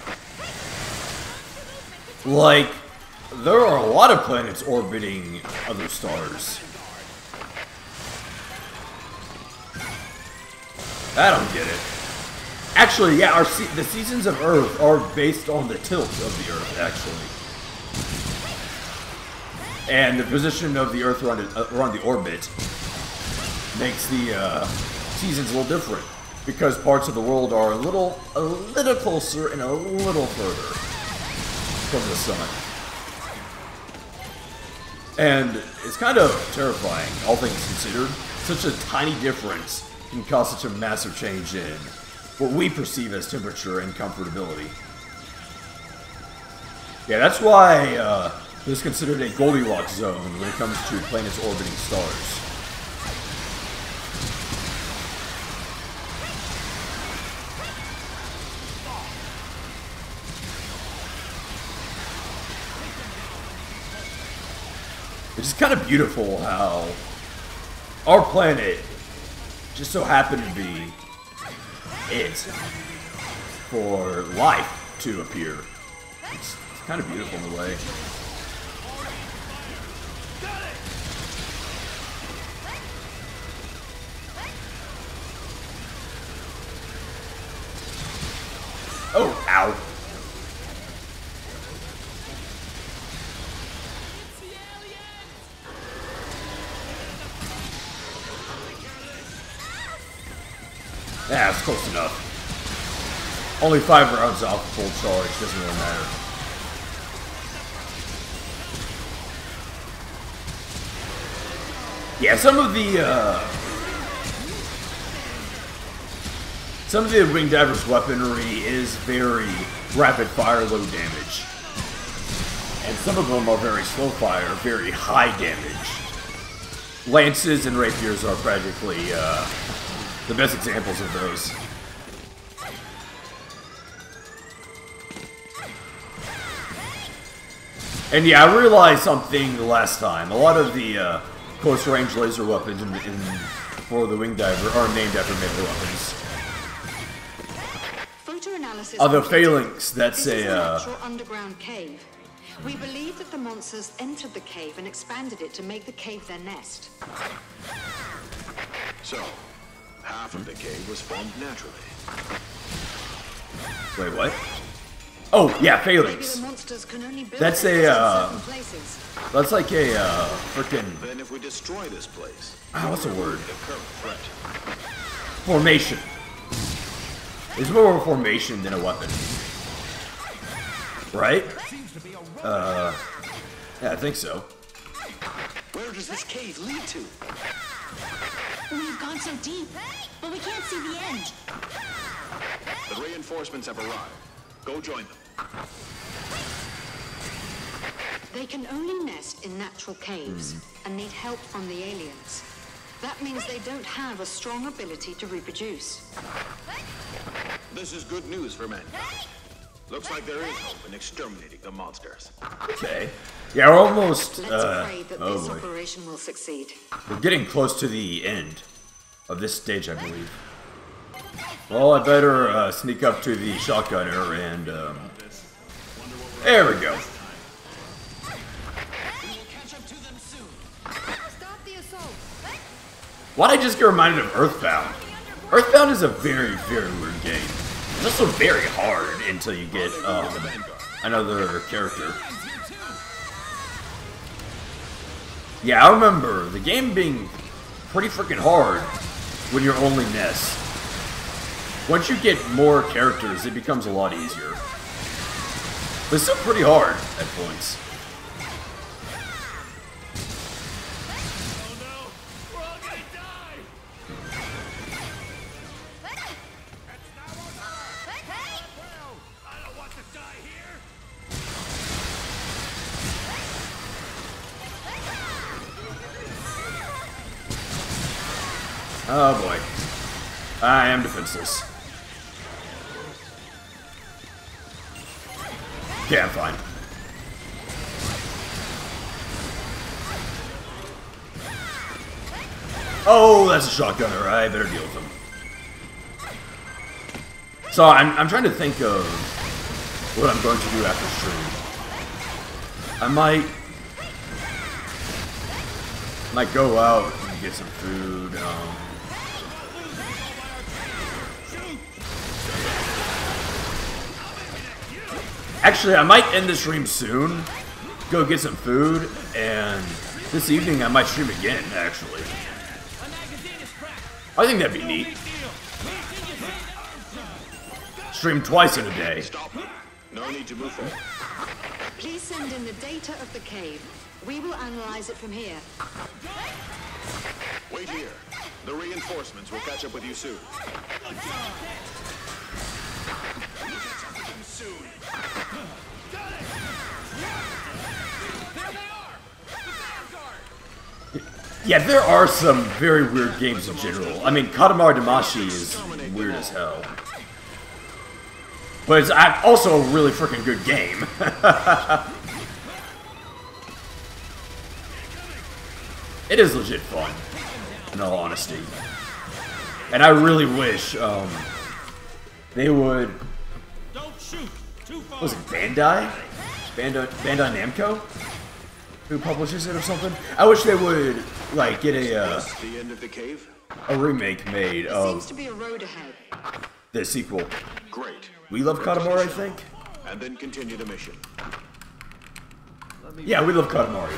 Like, there are a lot of planets orbiting other stars. I don't get it. Actually, yeah, our se the seasons of Earth are based on the tilt of the Earth, actually. And the position of the Earth around, it, uh, around the orbit makes the uh, seasons a little different. Because parts of the world are a little, a little closer and a little further from the sun. And it's kind of terrifying, all things considered. Such a tiny difference can cause such a massive change in what we perceive as temperature and comfortability. Yeah, that's why uh, it's considered a Goldilocks zone when it comes to planets orbiting stars. It's just kind of beautiful how our planet just so happened to be it for life to appear. It's, it's kind of beautiful in a way. Oh, ow. Yeah, it's close enough. Only five rounds off full charge, doesn't really matter. Yeah, some of the uh, some of the Wing Diver's weaponry is very rapid fire, low damage, and some of them are very slow fire, very high damage. Lances and rapiers are practically uh, the best examples of those. And yeah, I realized something the last time. A lot of the uh, close-range laser weapons in, in, for the Wing Diver are named after melee weapons. Photoanalysis. Although Phalanx, that's This is a... a Uh, natural underground cave. We believe that the monsters entered the cave and expanded it to make the cave their nest. So, half of the cave was formed naturally. wait, what? Oh, yeah, Maybe Phalanx. the monsters can only build That's their a, nests in uh, certain places. That's like a, uh, frickin'... Then if we destroy this place, Ah, what's the word? the current threat. Formation. It's more of a formation than a weapon. Right? Uh, yeah, I think so. Where does this cave lead to? We've gone so deep, but we can't see the end. The reinforcements have arrived. Go join them. They can only nest in natural caves and need help from the aliens. That means they don't have a strong ability to reproduce. This is good news for mankind. Looks like there is hope in exterminating the monsters. Okay. Yeah, we're almost, Let's uh, pray that oh this boy. operation will succeed. We're getting close to the end of this stage, I believe. Well, I better uh, sneak up to the shotgunner and, um... there we go. Stop the assault. Why'd I just get reminded of Earthbound? Earthbound is a very, very weird game. It's also very hard until you get, um, another character. Yeah, I remember the game being pretty freaking hard when you're only Ness. Once you get more characters, it becomes a lot easier. But it's still pretty hard at points. Oh no! We're all gonna die! That's not what I Well, I don't want to die here! Oh boy. I am defenseless. Yeah, I'm fine. Oh, that's a shotgunner. I better deal with him. So I'm, I'm trying to think of what I'm going to do after stream. I might might go out and get some food. Um, actually, I might end the stream soon. Go get some food, and this evening I might stream again. Actually, I think that'd be neat. Stream twice in a day. Stop. No need to move forward. Please send in the data of the cave. We will analyze it from here. Wait here. The reinforcements will catch up with you soon. Yeah, there are some very weird games in general. I mean, Katamari Damacy is weird as hell. But it's also a really freaking good game. It is legit fun, in all honesty. And I really wish um, they would... Don't shoot! Too far! Was it Bandai? Bandai, Bandai Namco? Who publishes it or something? I wish they would, like, get a, uh, The end of the cave? a remake made There seems of to be a road ahead. the sequel. Great. We Love Katamari, I think? And then continue the mission. Yeah, We Love Katamari.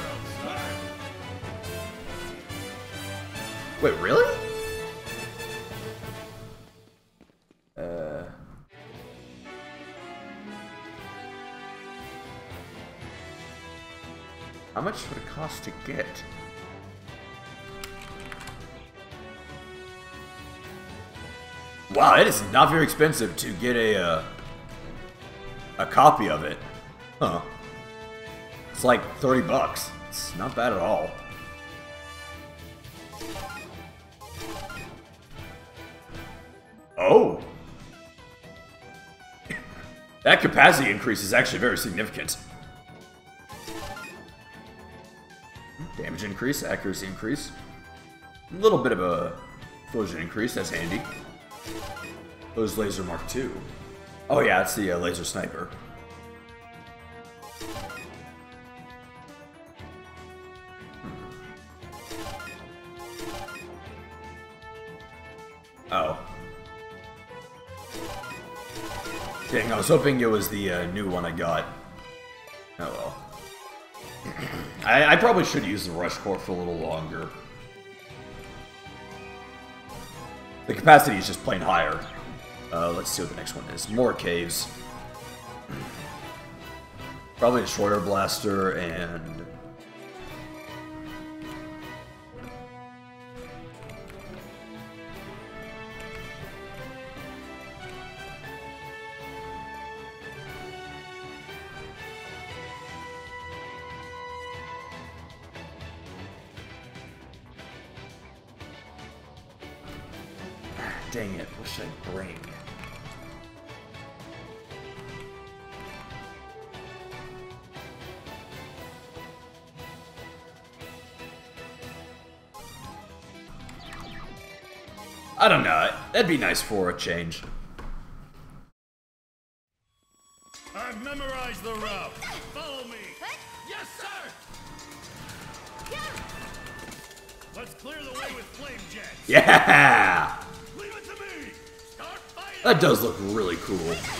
Wait, really? Uh... How much would it cost to get? Wow, it is not very expensive to get a uh, a copy of it. Huh. It's like thirty bucks. It's not bad at all. Oh! That capacity increase is actually very significant. Damage increase, accuracy increase. A little bit of a explosion increase, that's handy. Those laser mark two. Oh yeah, that's the uh, laser sniper. Oh. Dang, I was hoping it was the uh, new one I got. Oh well. I, I probably should use the Rush Core for a little longer. The capacity is just plain higher. Uh, let's see what the next one is. More caves. Probably a Destroyer Blaster and... Dang it, what should I bring? I don't know, that'd be nice for a change. I've memorized the route. Follow me. Yes, sir! Let's clear the way with flame jets. Yeah! Leave it to me. Start fighting. That does look really cool.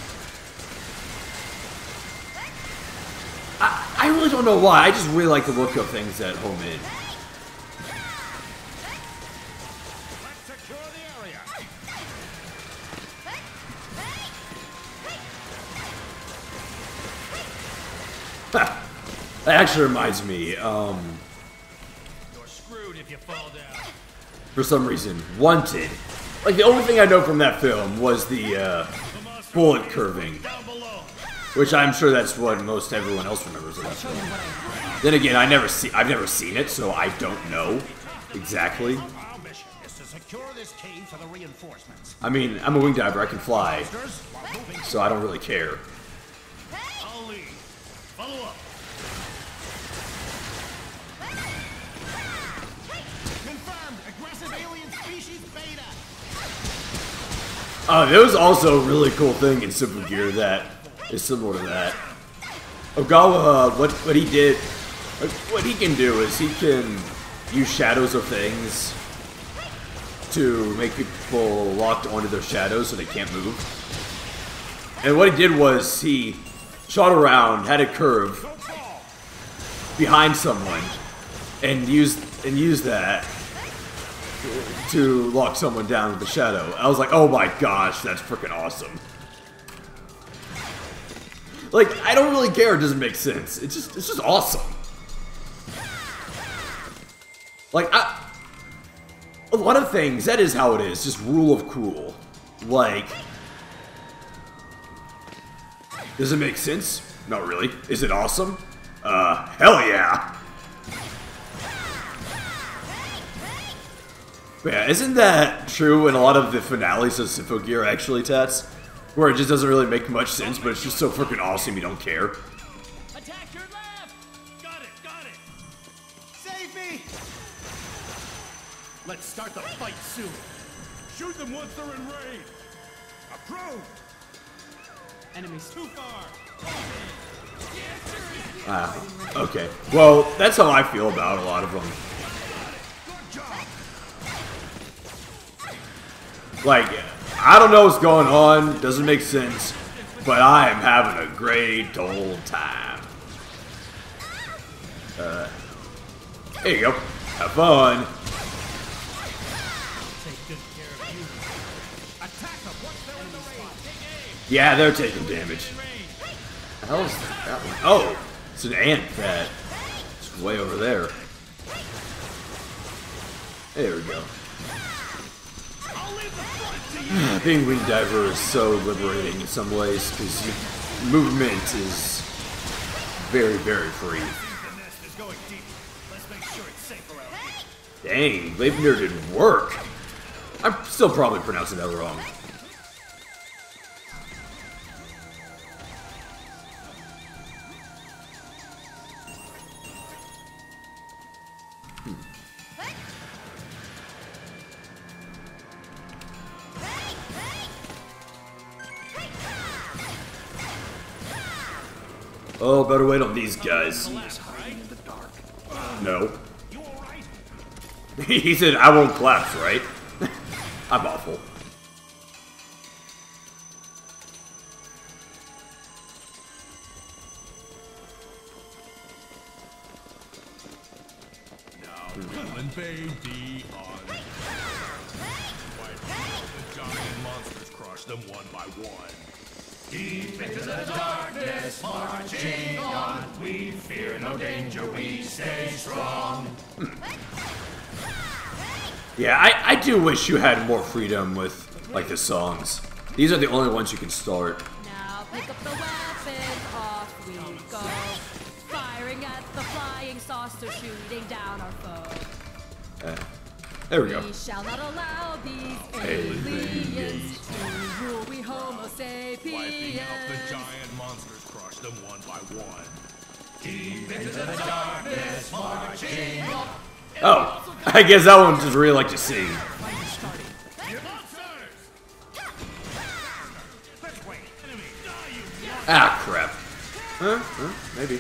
I, I really don't know why, I just really like the look of things at Home Inn. Let's secure the area. That actually reminds me, um... You're screwed if you fall down. for some reason, Wanted. Like, the only thing I know from that film was the, uh, bullet curving. Down below. Which I'm sure that's what most everyone else remembers of that film. Then again, I never see, I've never seen it, so I don't know exactly. Our mission is to secure this cave for the reinforcements. I mean, I'm a wing diver, I can fly, While moving so I don't really care. I'll lead. Follow up. confirmed aggressive alien species beta. Uh, there was also a really cool thing in Simple Gear that is similar to that. Ogawa, uh, what, what he did, what he can do is he can use shadows of things to make people locked onto their shadows so they can't move. And what he did was he shot around, had it curve behind someone, and used and used that to lock someone down with the shadow. I was like, oh my gosh, that's freaking awesome. Like, I don't really care, it doesn't make sense. It's just it's just awesome. Like, I, a lot of things, that is how it is, just rule of cool. Like, does it make sense? Not really. Is it awesome? Uh, hell yeah. But yeah, isn't that true in a lot of the finales of Symphogear, actually, Tats? Where it just doesn't really make much sense, but it's just so freaking awesome you don't care. Attack your left! Got it. Got it. Save me! Let's start the fight soon. Shoot them once they're in range. Approved! Enemies too far. Ah, okay. Well, that's how I feel about a lot of them. Good job! Like, I don't know what's going on, doesn't make sense, but I am having a great old time. Uh, there you go. Have fun. Take good care of you. Attack them once they're in the range. Yeah, they're taking damage. The hell is that one? Oh, it's an ant that is way over there. There we go. I'll leave the front. Being Wing Diver is so liberating in some ways, because movement is very, very free. The nest is going deep. Let's make sure it's safe around here. Dang, Leipnir didn't work. I'm still probably pronouncing that wrong. Oh, better wait on these guys. No. He said, I won't collapse, right? I'm awful. Now, invade Dion. Fight the giant monsters, crush them one by one. Deep into the darkness, marching on. We fear no danger, we stay strong. Yeah, I, I do wish you had more freedom with, like, the songs. These are the only ones you can start. Now pick up the weapons, off we go. Firing at the flying saucer, shooting down our foe. Uh, there we go. We shall not allow these Aliens. aliens to rule. We Homo sapiens. Wiping out the giant monsters, crush them one by one. Deep into the darkness, marching on. Oh, I guess that one just really like to sing. Ah, crap. Huh? Huh? Maybe.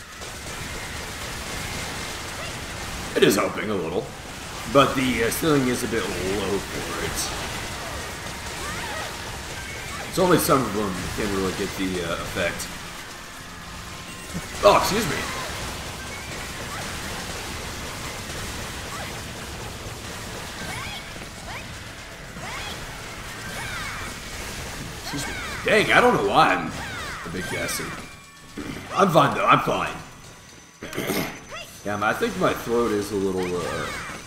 It is helping a little, but the uh, ceiling is a bit low for it. So only some of them can really get the uh, effect. Oh, excuse me. Excuse me. Dang, I don't know why I'm a bit gassy. I'm fine though, I'm fine. Yeah, I think my throat is a little, uh,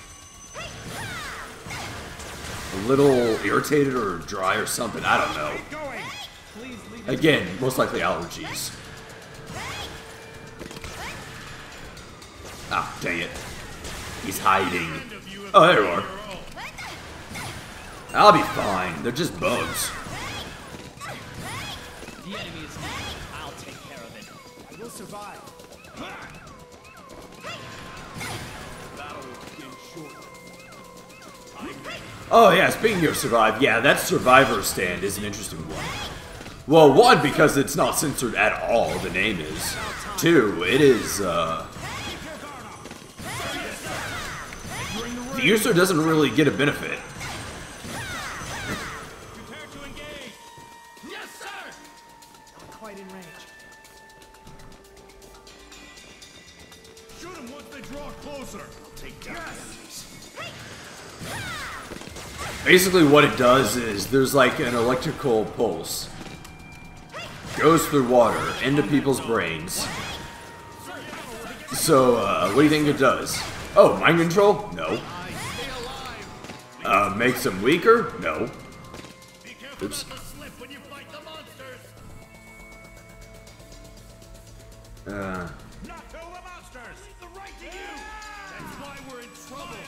a little irritated or dry or something, I don't know. Again, most likely allergies. Ah, dang it. He's hiding. Oh, there you are. I'll be fine, they're just bugs. The enemy is near. I'll take care of it. I will survive. Oh yeah, speaking of survive, yeah, that survivor stand is an interesting one. Well, one, because it's not censored at all, the name is. Two, it is, uh... the user doesn't really get a benefit. Prepare to engage. Yes, sir. Not quite in range. Shoot them once they draw closer. I'll take down the enemies. Basically what it does is, there's like an electrical pulse. Goes through water, into people's brains. So, uh, what do you think it does? Oh, mind control? No. Uh, makes them weaker? No. Oops. Slip when you fight the monsters. Uh, Not kill the monsters. The right to you. That's why we're in trouble.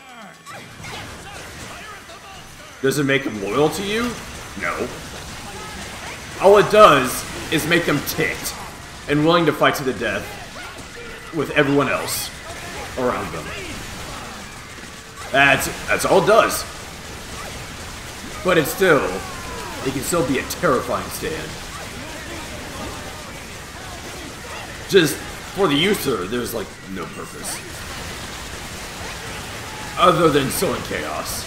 does it make them loyal to you? No. All it does is make them ticked and willing to fight to the death with everyone else around them. That's that's all it does. But it's still, it can still be a terrifying stand. Just for the user, there's like no purpose other than sowing chaos.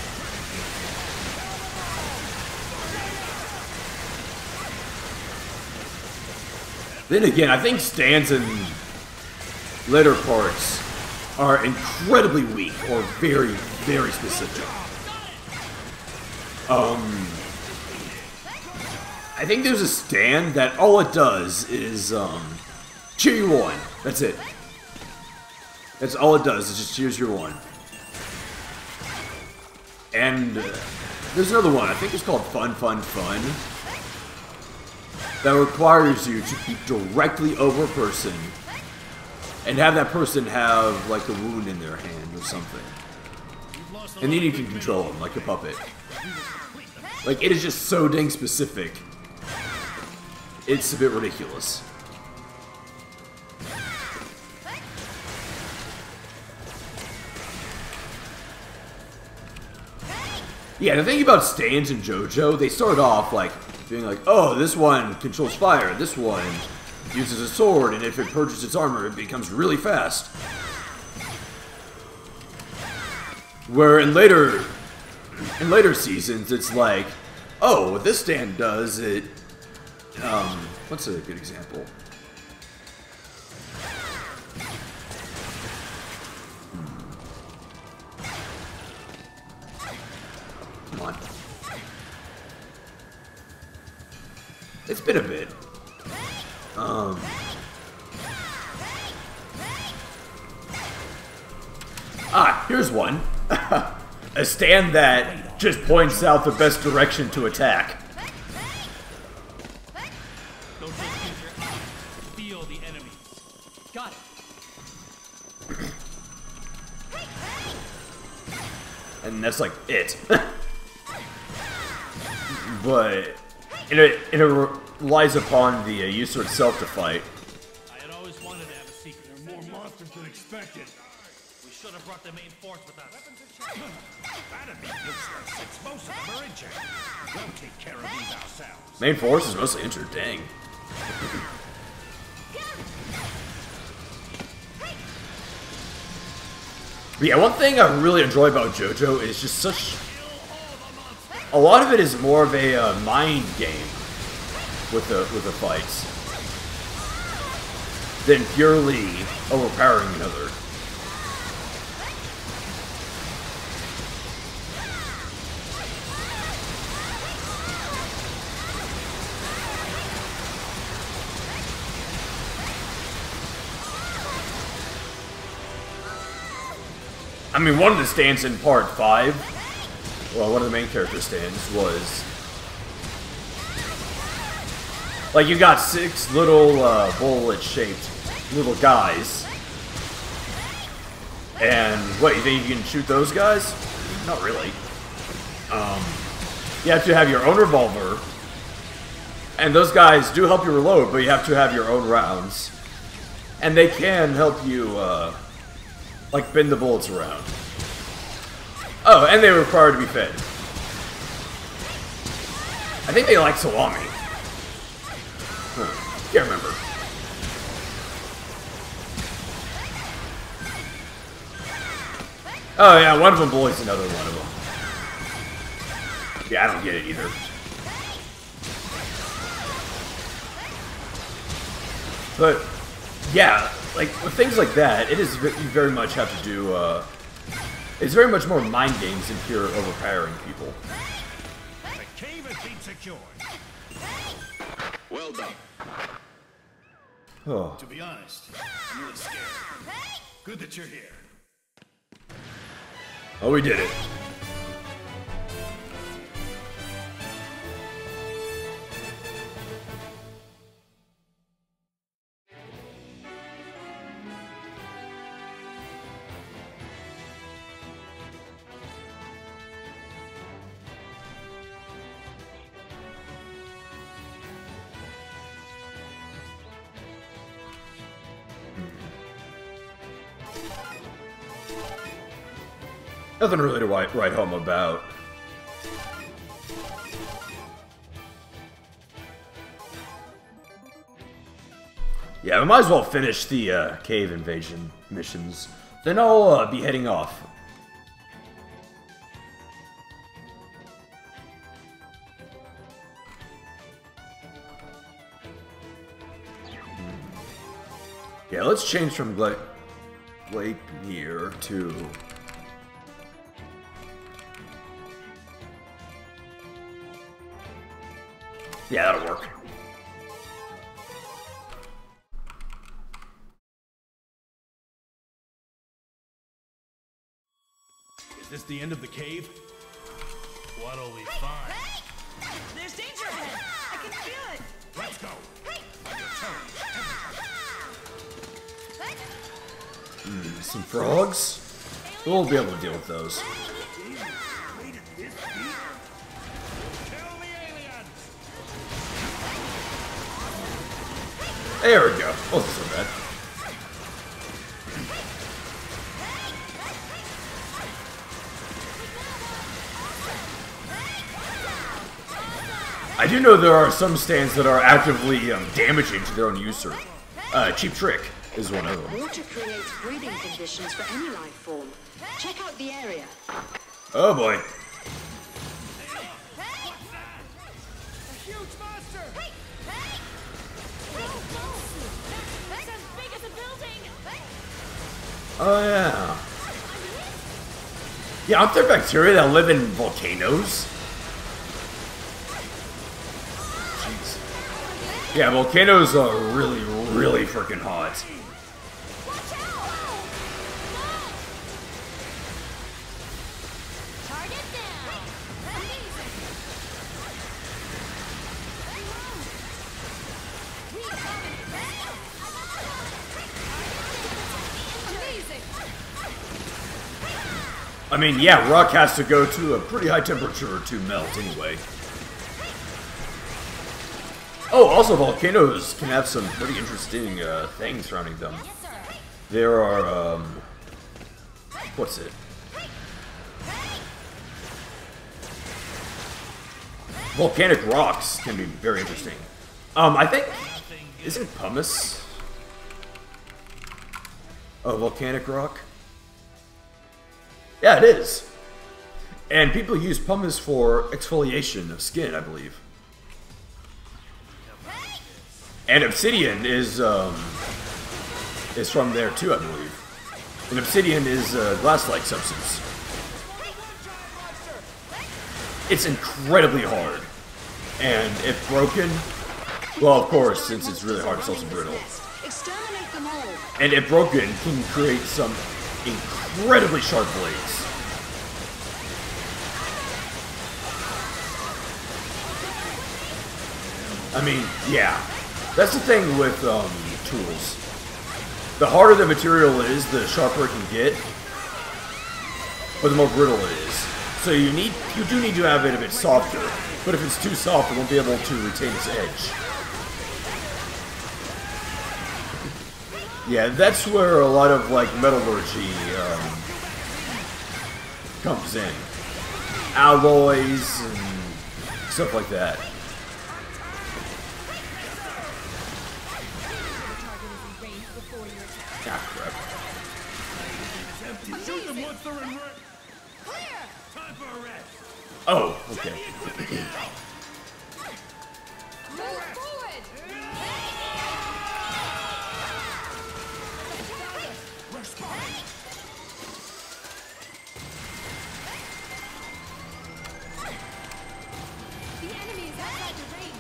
Then again, I think stands and later parts are incredibly weak or very, very specific. Um, I think there's a stand that all it does is um, cheer you on. That's it. That's all it does. It just cheers you on. And uh, there's another one. I think it's called Fun Fun Fun. That requires you to keep directly over a person and have that person have like a wound in their hand or something. And then you can control them like a puppet. Like, it is just so dang specific. It's a bit ridiculous. Yeah, the thing about stands in JoJo, they start off like being like, oh, this one controls fire, this one uses a sword, and if it purges its armor, it becomes really fast. Where in later, in later seasons, it's like, oh, what this stand does, it, um, what's a good example? Come on. It's been a bit. Um... Ah, here's one. A stand that just points out the best direction to attack. Don't just use your eyes. Feel the enemy. Got it. And that's like it. But it, it relies upon the uh, user itself to fight. I had always wanted to have a secret. There are more monsters than expected. We should have brought the main force with us. That'd be useless. Most of them are injured. We'll take care of these ourselves. Main force is mostly injured, dang. But yeah, one thing I really enjoy about JoJo is just such... A lot of it is more of a uh, mind game with the, with the fights than purely overpowering another. I mean, one of the stands in part five, well, one of the main character stands was, like, you got six little uh, bullet-shaped little guys, and what, you think you can shoot those guys? Not really. Um, you have to have your own revolver, and those guys do help you reload, but you have to have your own rounds, and they can help you, uh, like, bend the bullets around. Oh, and they were required to be fed. I think they like salami. Huh. Can't remember. Oh yeah, one of them bullies another one of them. Yeah, I don't get it either. But, yeah, like, with things like that, it is, you very much have to do, uh... It's very much more mind games than pure overpowering people. The cave has been secured. Well done. Oh. To be honest, I'm really scared. Good that you're here. Oh, we did it. Nothing really to write, write home about. Yeah, we might as well finish the uh, cave invasion missions. Then I'll uh, be heading off. Yeah, let's change from Gla Gleipnir to... Yeah, that'll work. Is this the end of the cave? What'll we find? There's danger ahead. I can feel it. Let's go. Hmm, some frogs? We'll be able to deal with those. There we go. Wasn't so bad. I do know there are some stands that are actively um, damaging to their own user. Uh, Cheap Trick is one of them. Water creates breathing conditions for any life form. Check out the area. Oh boy. A huge monster! It's as big as a building. Oh yeah. Yeah, aren't there bacteria that live in volcanoes? Jeez. Yeah, volcanoes are really, really freaking hot. Watch out! Target down. Amazing. Amazing. I mean, yeah, rock has to go to a pretty high temperature to melt anyway. Oh, also volcanoes can have some pretty interesting uh, things surrounding them. There are, um... what's it? Volcanic rocks can be very interesting. Um, I think... Isn't pumice a volcanic rock? Yeah, it is. And people use pumice for exfoliation of skin, I believe. And obsidian is um, is from there too, I believe. And obsidian is a glass-like substance. It's incredibly hard, and if broken, well, of course, since it's really hard, it's also brittle. Exterminate them all. And if broken, can create some incredibly sharp blades. I mean, yeah. That's the thing with um, tools. The harder the material is, the sharper it can get, but the more brittle it is. So you need, you do need to have it a bit softer. But if it's too soft, it won't be able to retain its edge. Yeah, that's where a lot of like metallurgy um, comes in. Alloys and stuff like that. Ah, crap. Shoot them once they're in work. Clear! Time for a rest. Oh, okay. Move forward. The enemy is outside the range.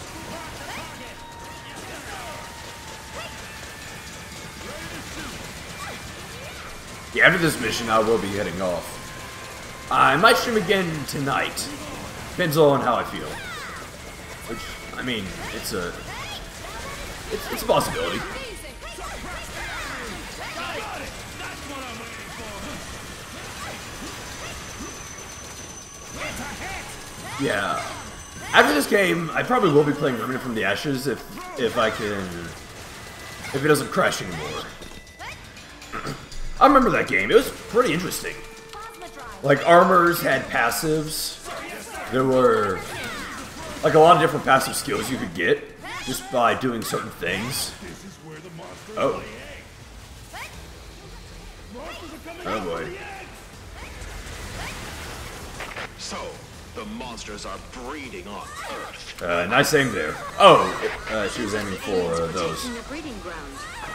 Yeah, after this mission, I will be heading off. I might stream again tonight. Depends on how I feel. Which, I mean, it's a... It's, it's a possibility. Yeah. After this game, I probably will be playing Remnant from the Ashes if if I can... If it doesn't crash anymore. I remember that game. It was pretty interesting. Like, armors had passives. There were, like, a lot of different passive skills you could get just by doing certain things. Oh. Oh, boy. So, the monsters are breeding on Earth. Uh, nice aim there. Oh, uh, she was aiming for uh, those. The breeding ground.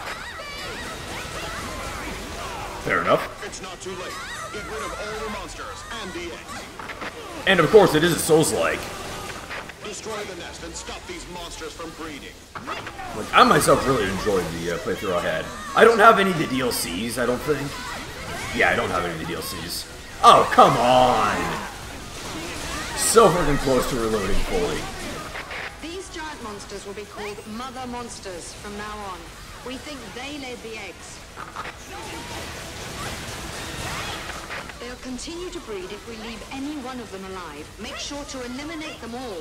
Fair enough. It's not too late. Get rid of all the monsters and the eggs. And of course, it is a Souls-like. Destroy the nest and stop these monsters from breeding. Like, I myself really enjoyed the uh, playthrough I had. I don't have any of the D L Cs, I don't think. Yeah, I don't have any of the D L Cs. Oh, come on! so freaking close to reloading fully. These giant monsters will be called mother monsters from now on. We think they laid the eggs. They'll continue to breed if we leave any one of them alive. Make sure to eliminate them all.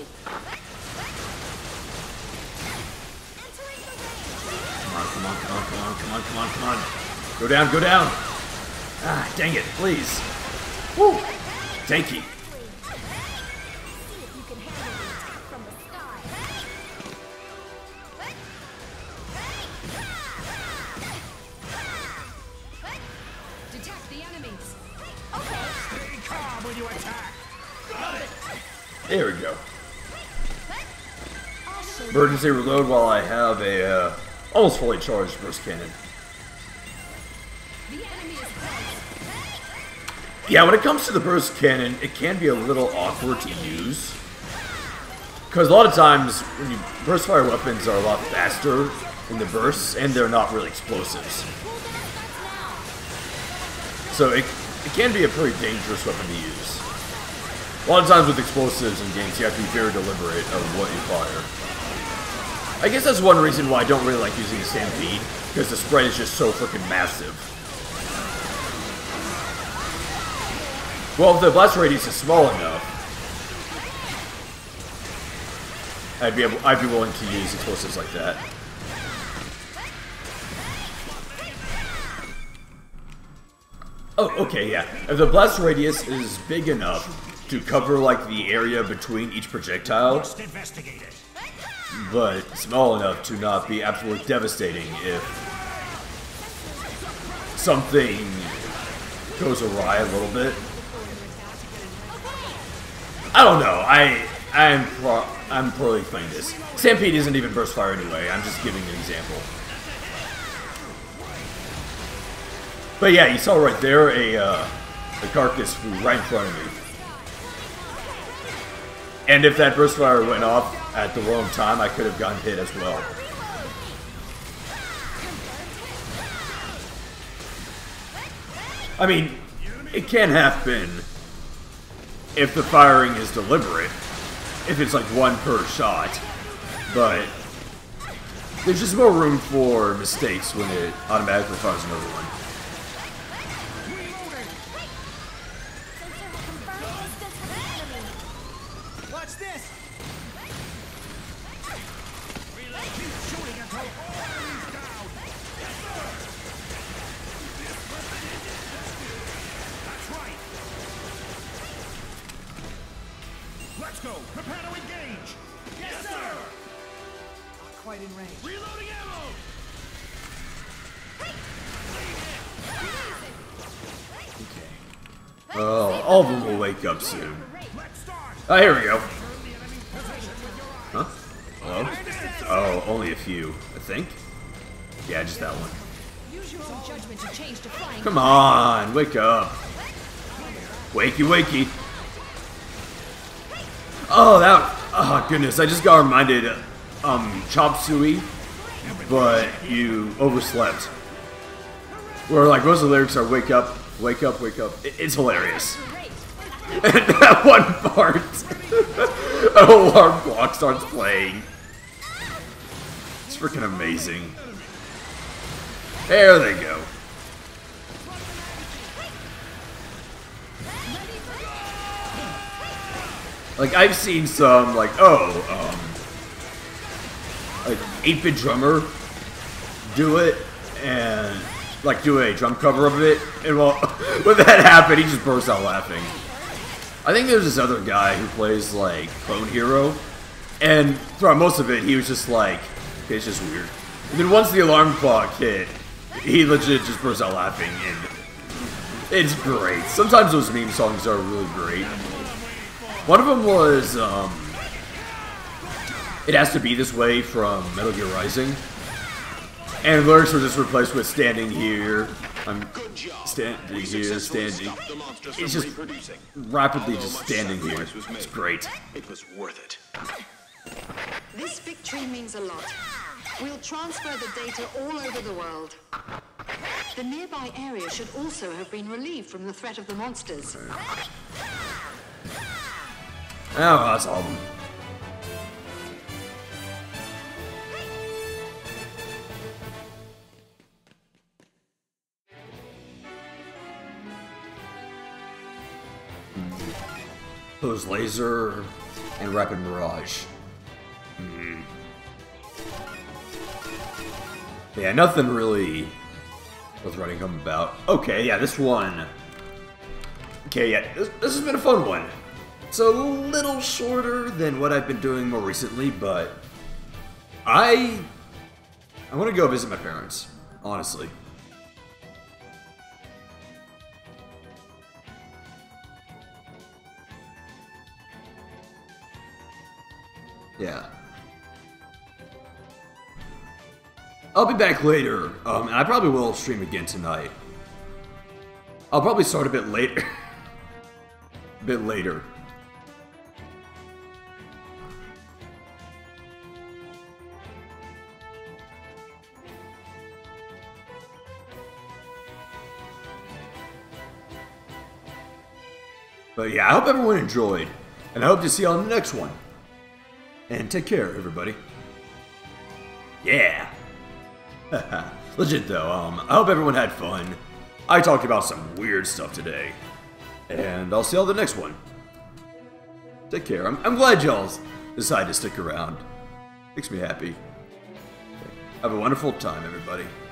Come on, come on, come on, come on, come on, come on, come on. Go down, go down. Ah, dang it, please. Woo! Tanky. Detect the enemies. Stay calm when you attack. Got it. There we go. Emergency reload while I have a uh, almost fully charged burst cannon. The enemy is close. Yeah, when it comes to the burst cannon, it can be a little awkward to use. Because a lot of times, when you burst fire weapons are a lot faster in the bursts, and they're not really explosives. So it, it can be a pretty dangerous weapon to use. A lot of times with explosives in games, you have to be very deliberate of what you fire. I guess that's one reason why I don't really like using a Stampede, because the spread is just so freaking massive. Well, if the blast radius is small enough, I'd be able, I'd be willing to use explosives like that. Oh, okay, yeah. If the blast radius is big enough to cover like the area between each projectile, Must investigate it. but small enough to not be absolutely devastating if something goes awry a little bit. I don't know. I I'm pro I'm poorly playing this. Stampede isn't even burst fire anyway. I'm just giving an example. But yeah, you saw right there a uh, a carcass flew right in front of me. And if that burst fire went off at the wrong time, I could have gotten hit as well. I mean, it can happen if the firing is deliberate, if it's like one per shot, but there's just more room for mistakes when it automatically fires another one. What's this? Keep shooting until all enemies down. Yes, sir. That's right. Let's go. Prepare to engage. Yes, sir. Not quite in range. Reloading ammo. Oh, all of them will wake up soon. Let's start. Oh, here we go. Turn the enemy position with your eyes. Huh? Hello? Oh, only a few, I think. Yeah, just that one. Use your own judgment to change to flying. Come on, wake up. Wakey, wakey. Oh, that... Oh, goodness, I just got reminded, um, Chop Suey, but you overslept. Where, like, most of the lyrics are wake up, wake up, wake up. It, it's hilarious. And that one part, an alarm clock starts playing. It's freaking amazing. There they go. Like, I've seen some, like, oh, um, like, eight bit Drummer do it, and, like, do a drum cover of it, and well, when that happened, he just burst out laughing. I think there's this other guy who plays, like, Clone Hero, and throughout most of it, he was just like, okay, it's just weird. And then once the alarm clock hit, he legit just burst out laughing, and it's great. Sometimes those meme songs are really great. One of them was, um, It Has to Be This Way from Metal Gear Rising. And lyrics were just replaced with standing here, I'm standing here, standing. It's just rapidly just standing here. It's great. It was worth it. This victory means a lot. We'll transfer the data all over the world. The nearby area should also have been relieved from the threat of the monsters. Oh, that's all of them. Those laser and rapid mirage. Hmm. Yeah, nothing really worth writing home about. Okay, yeah, this one. Okay, yeah, this, this has been a fun one. It's a little shorter than what I've been doing more recently, but I I want to go visit my parents, honestly. Yeah. I'll be back later, um, and I probably will stream again tonight. I'll probably start a bit later. a bit later. But yeah, I hope everyone enjoyed, and I hope to see you on the next one. And take care, everybody. Yeah. Legit though, um, I hope everyone had fun. I talked about some weird stuff today. And I'll see y'all the next one. Take care. I'm, I'm glad y'all decided to stick around. Makes me happy. Have a wonderful time, everybody.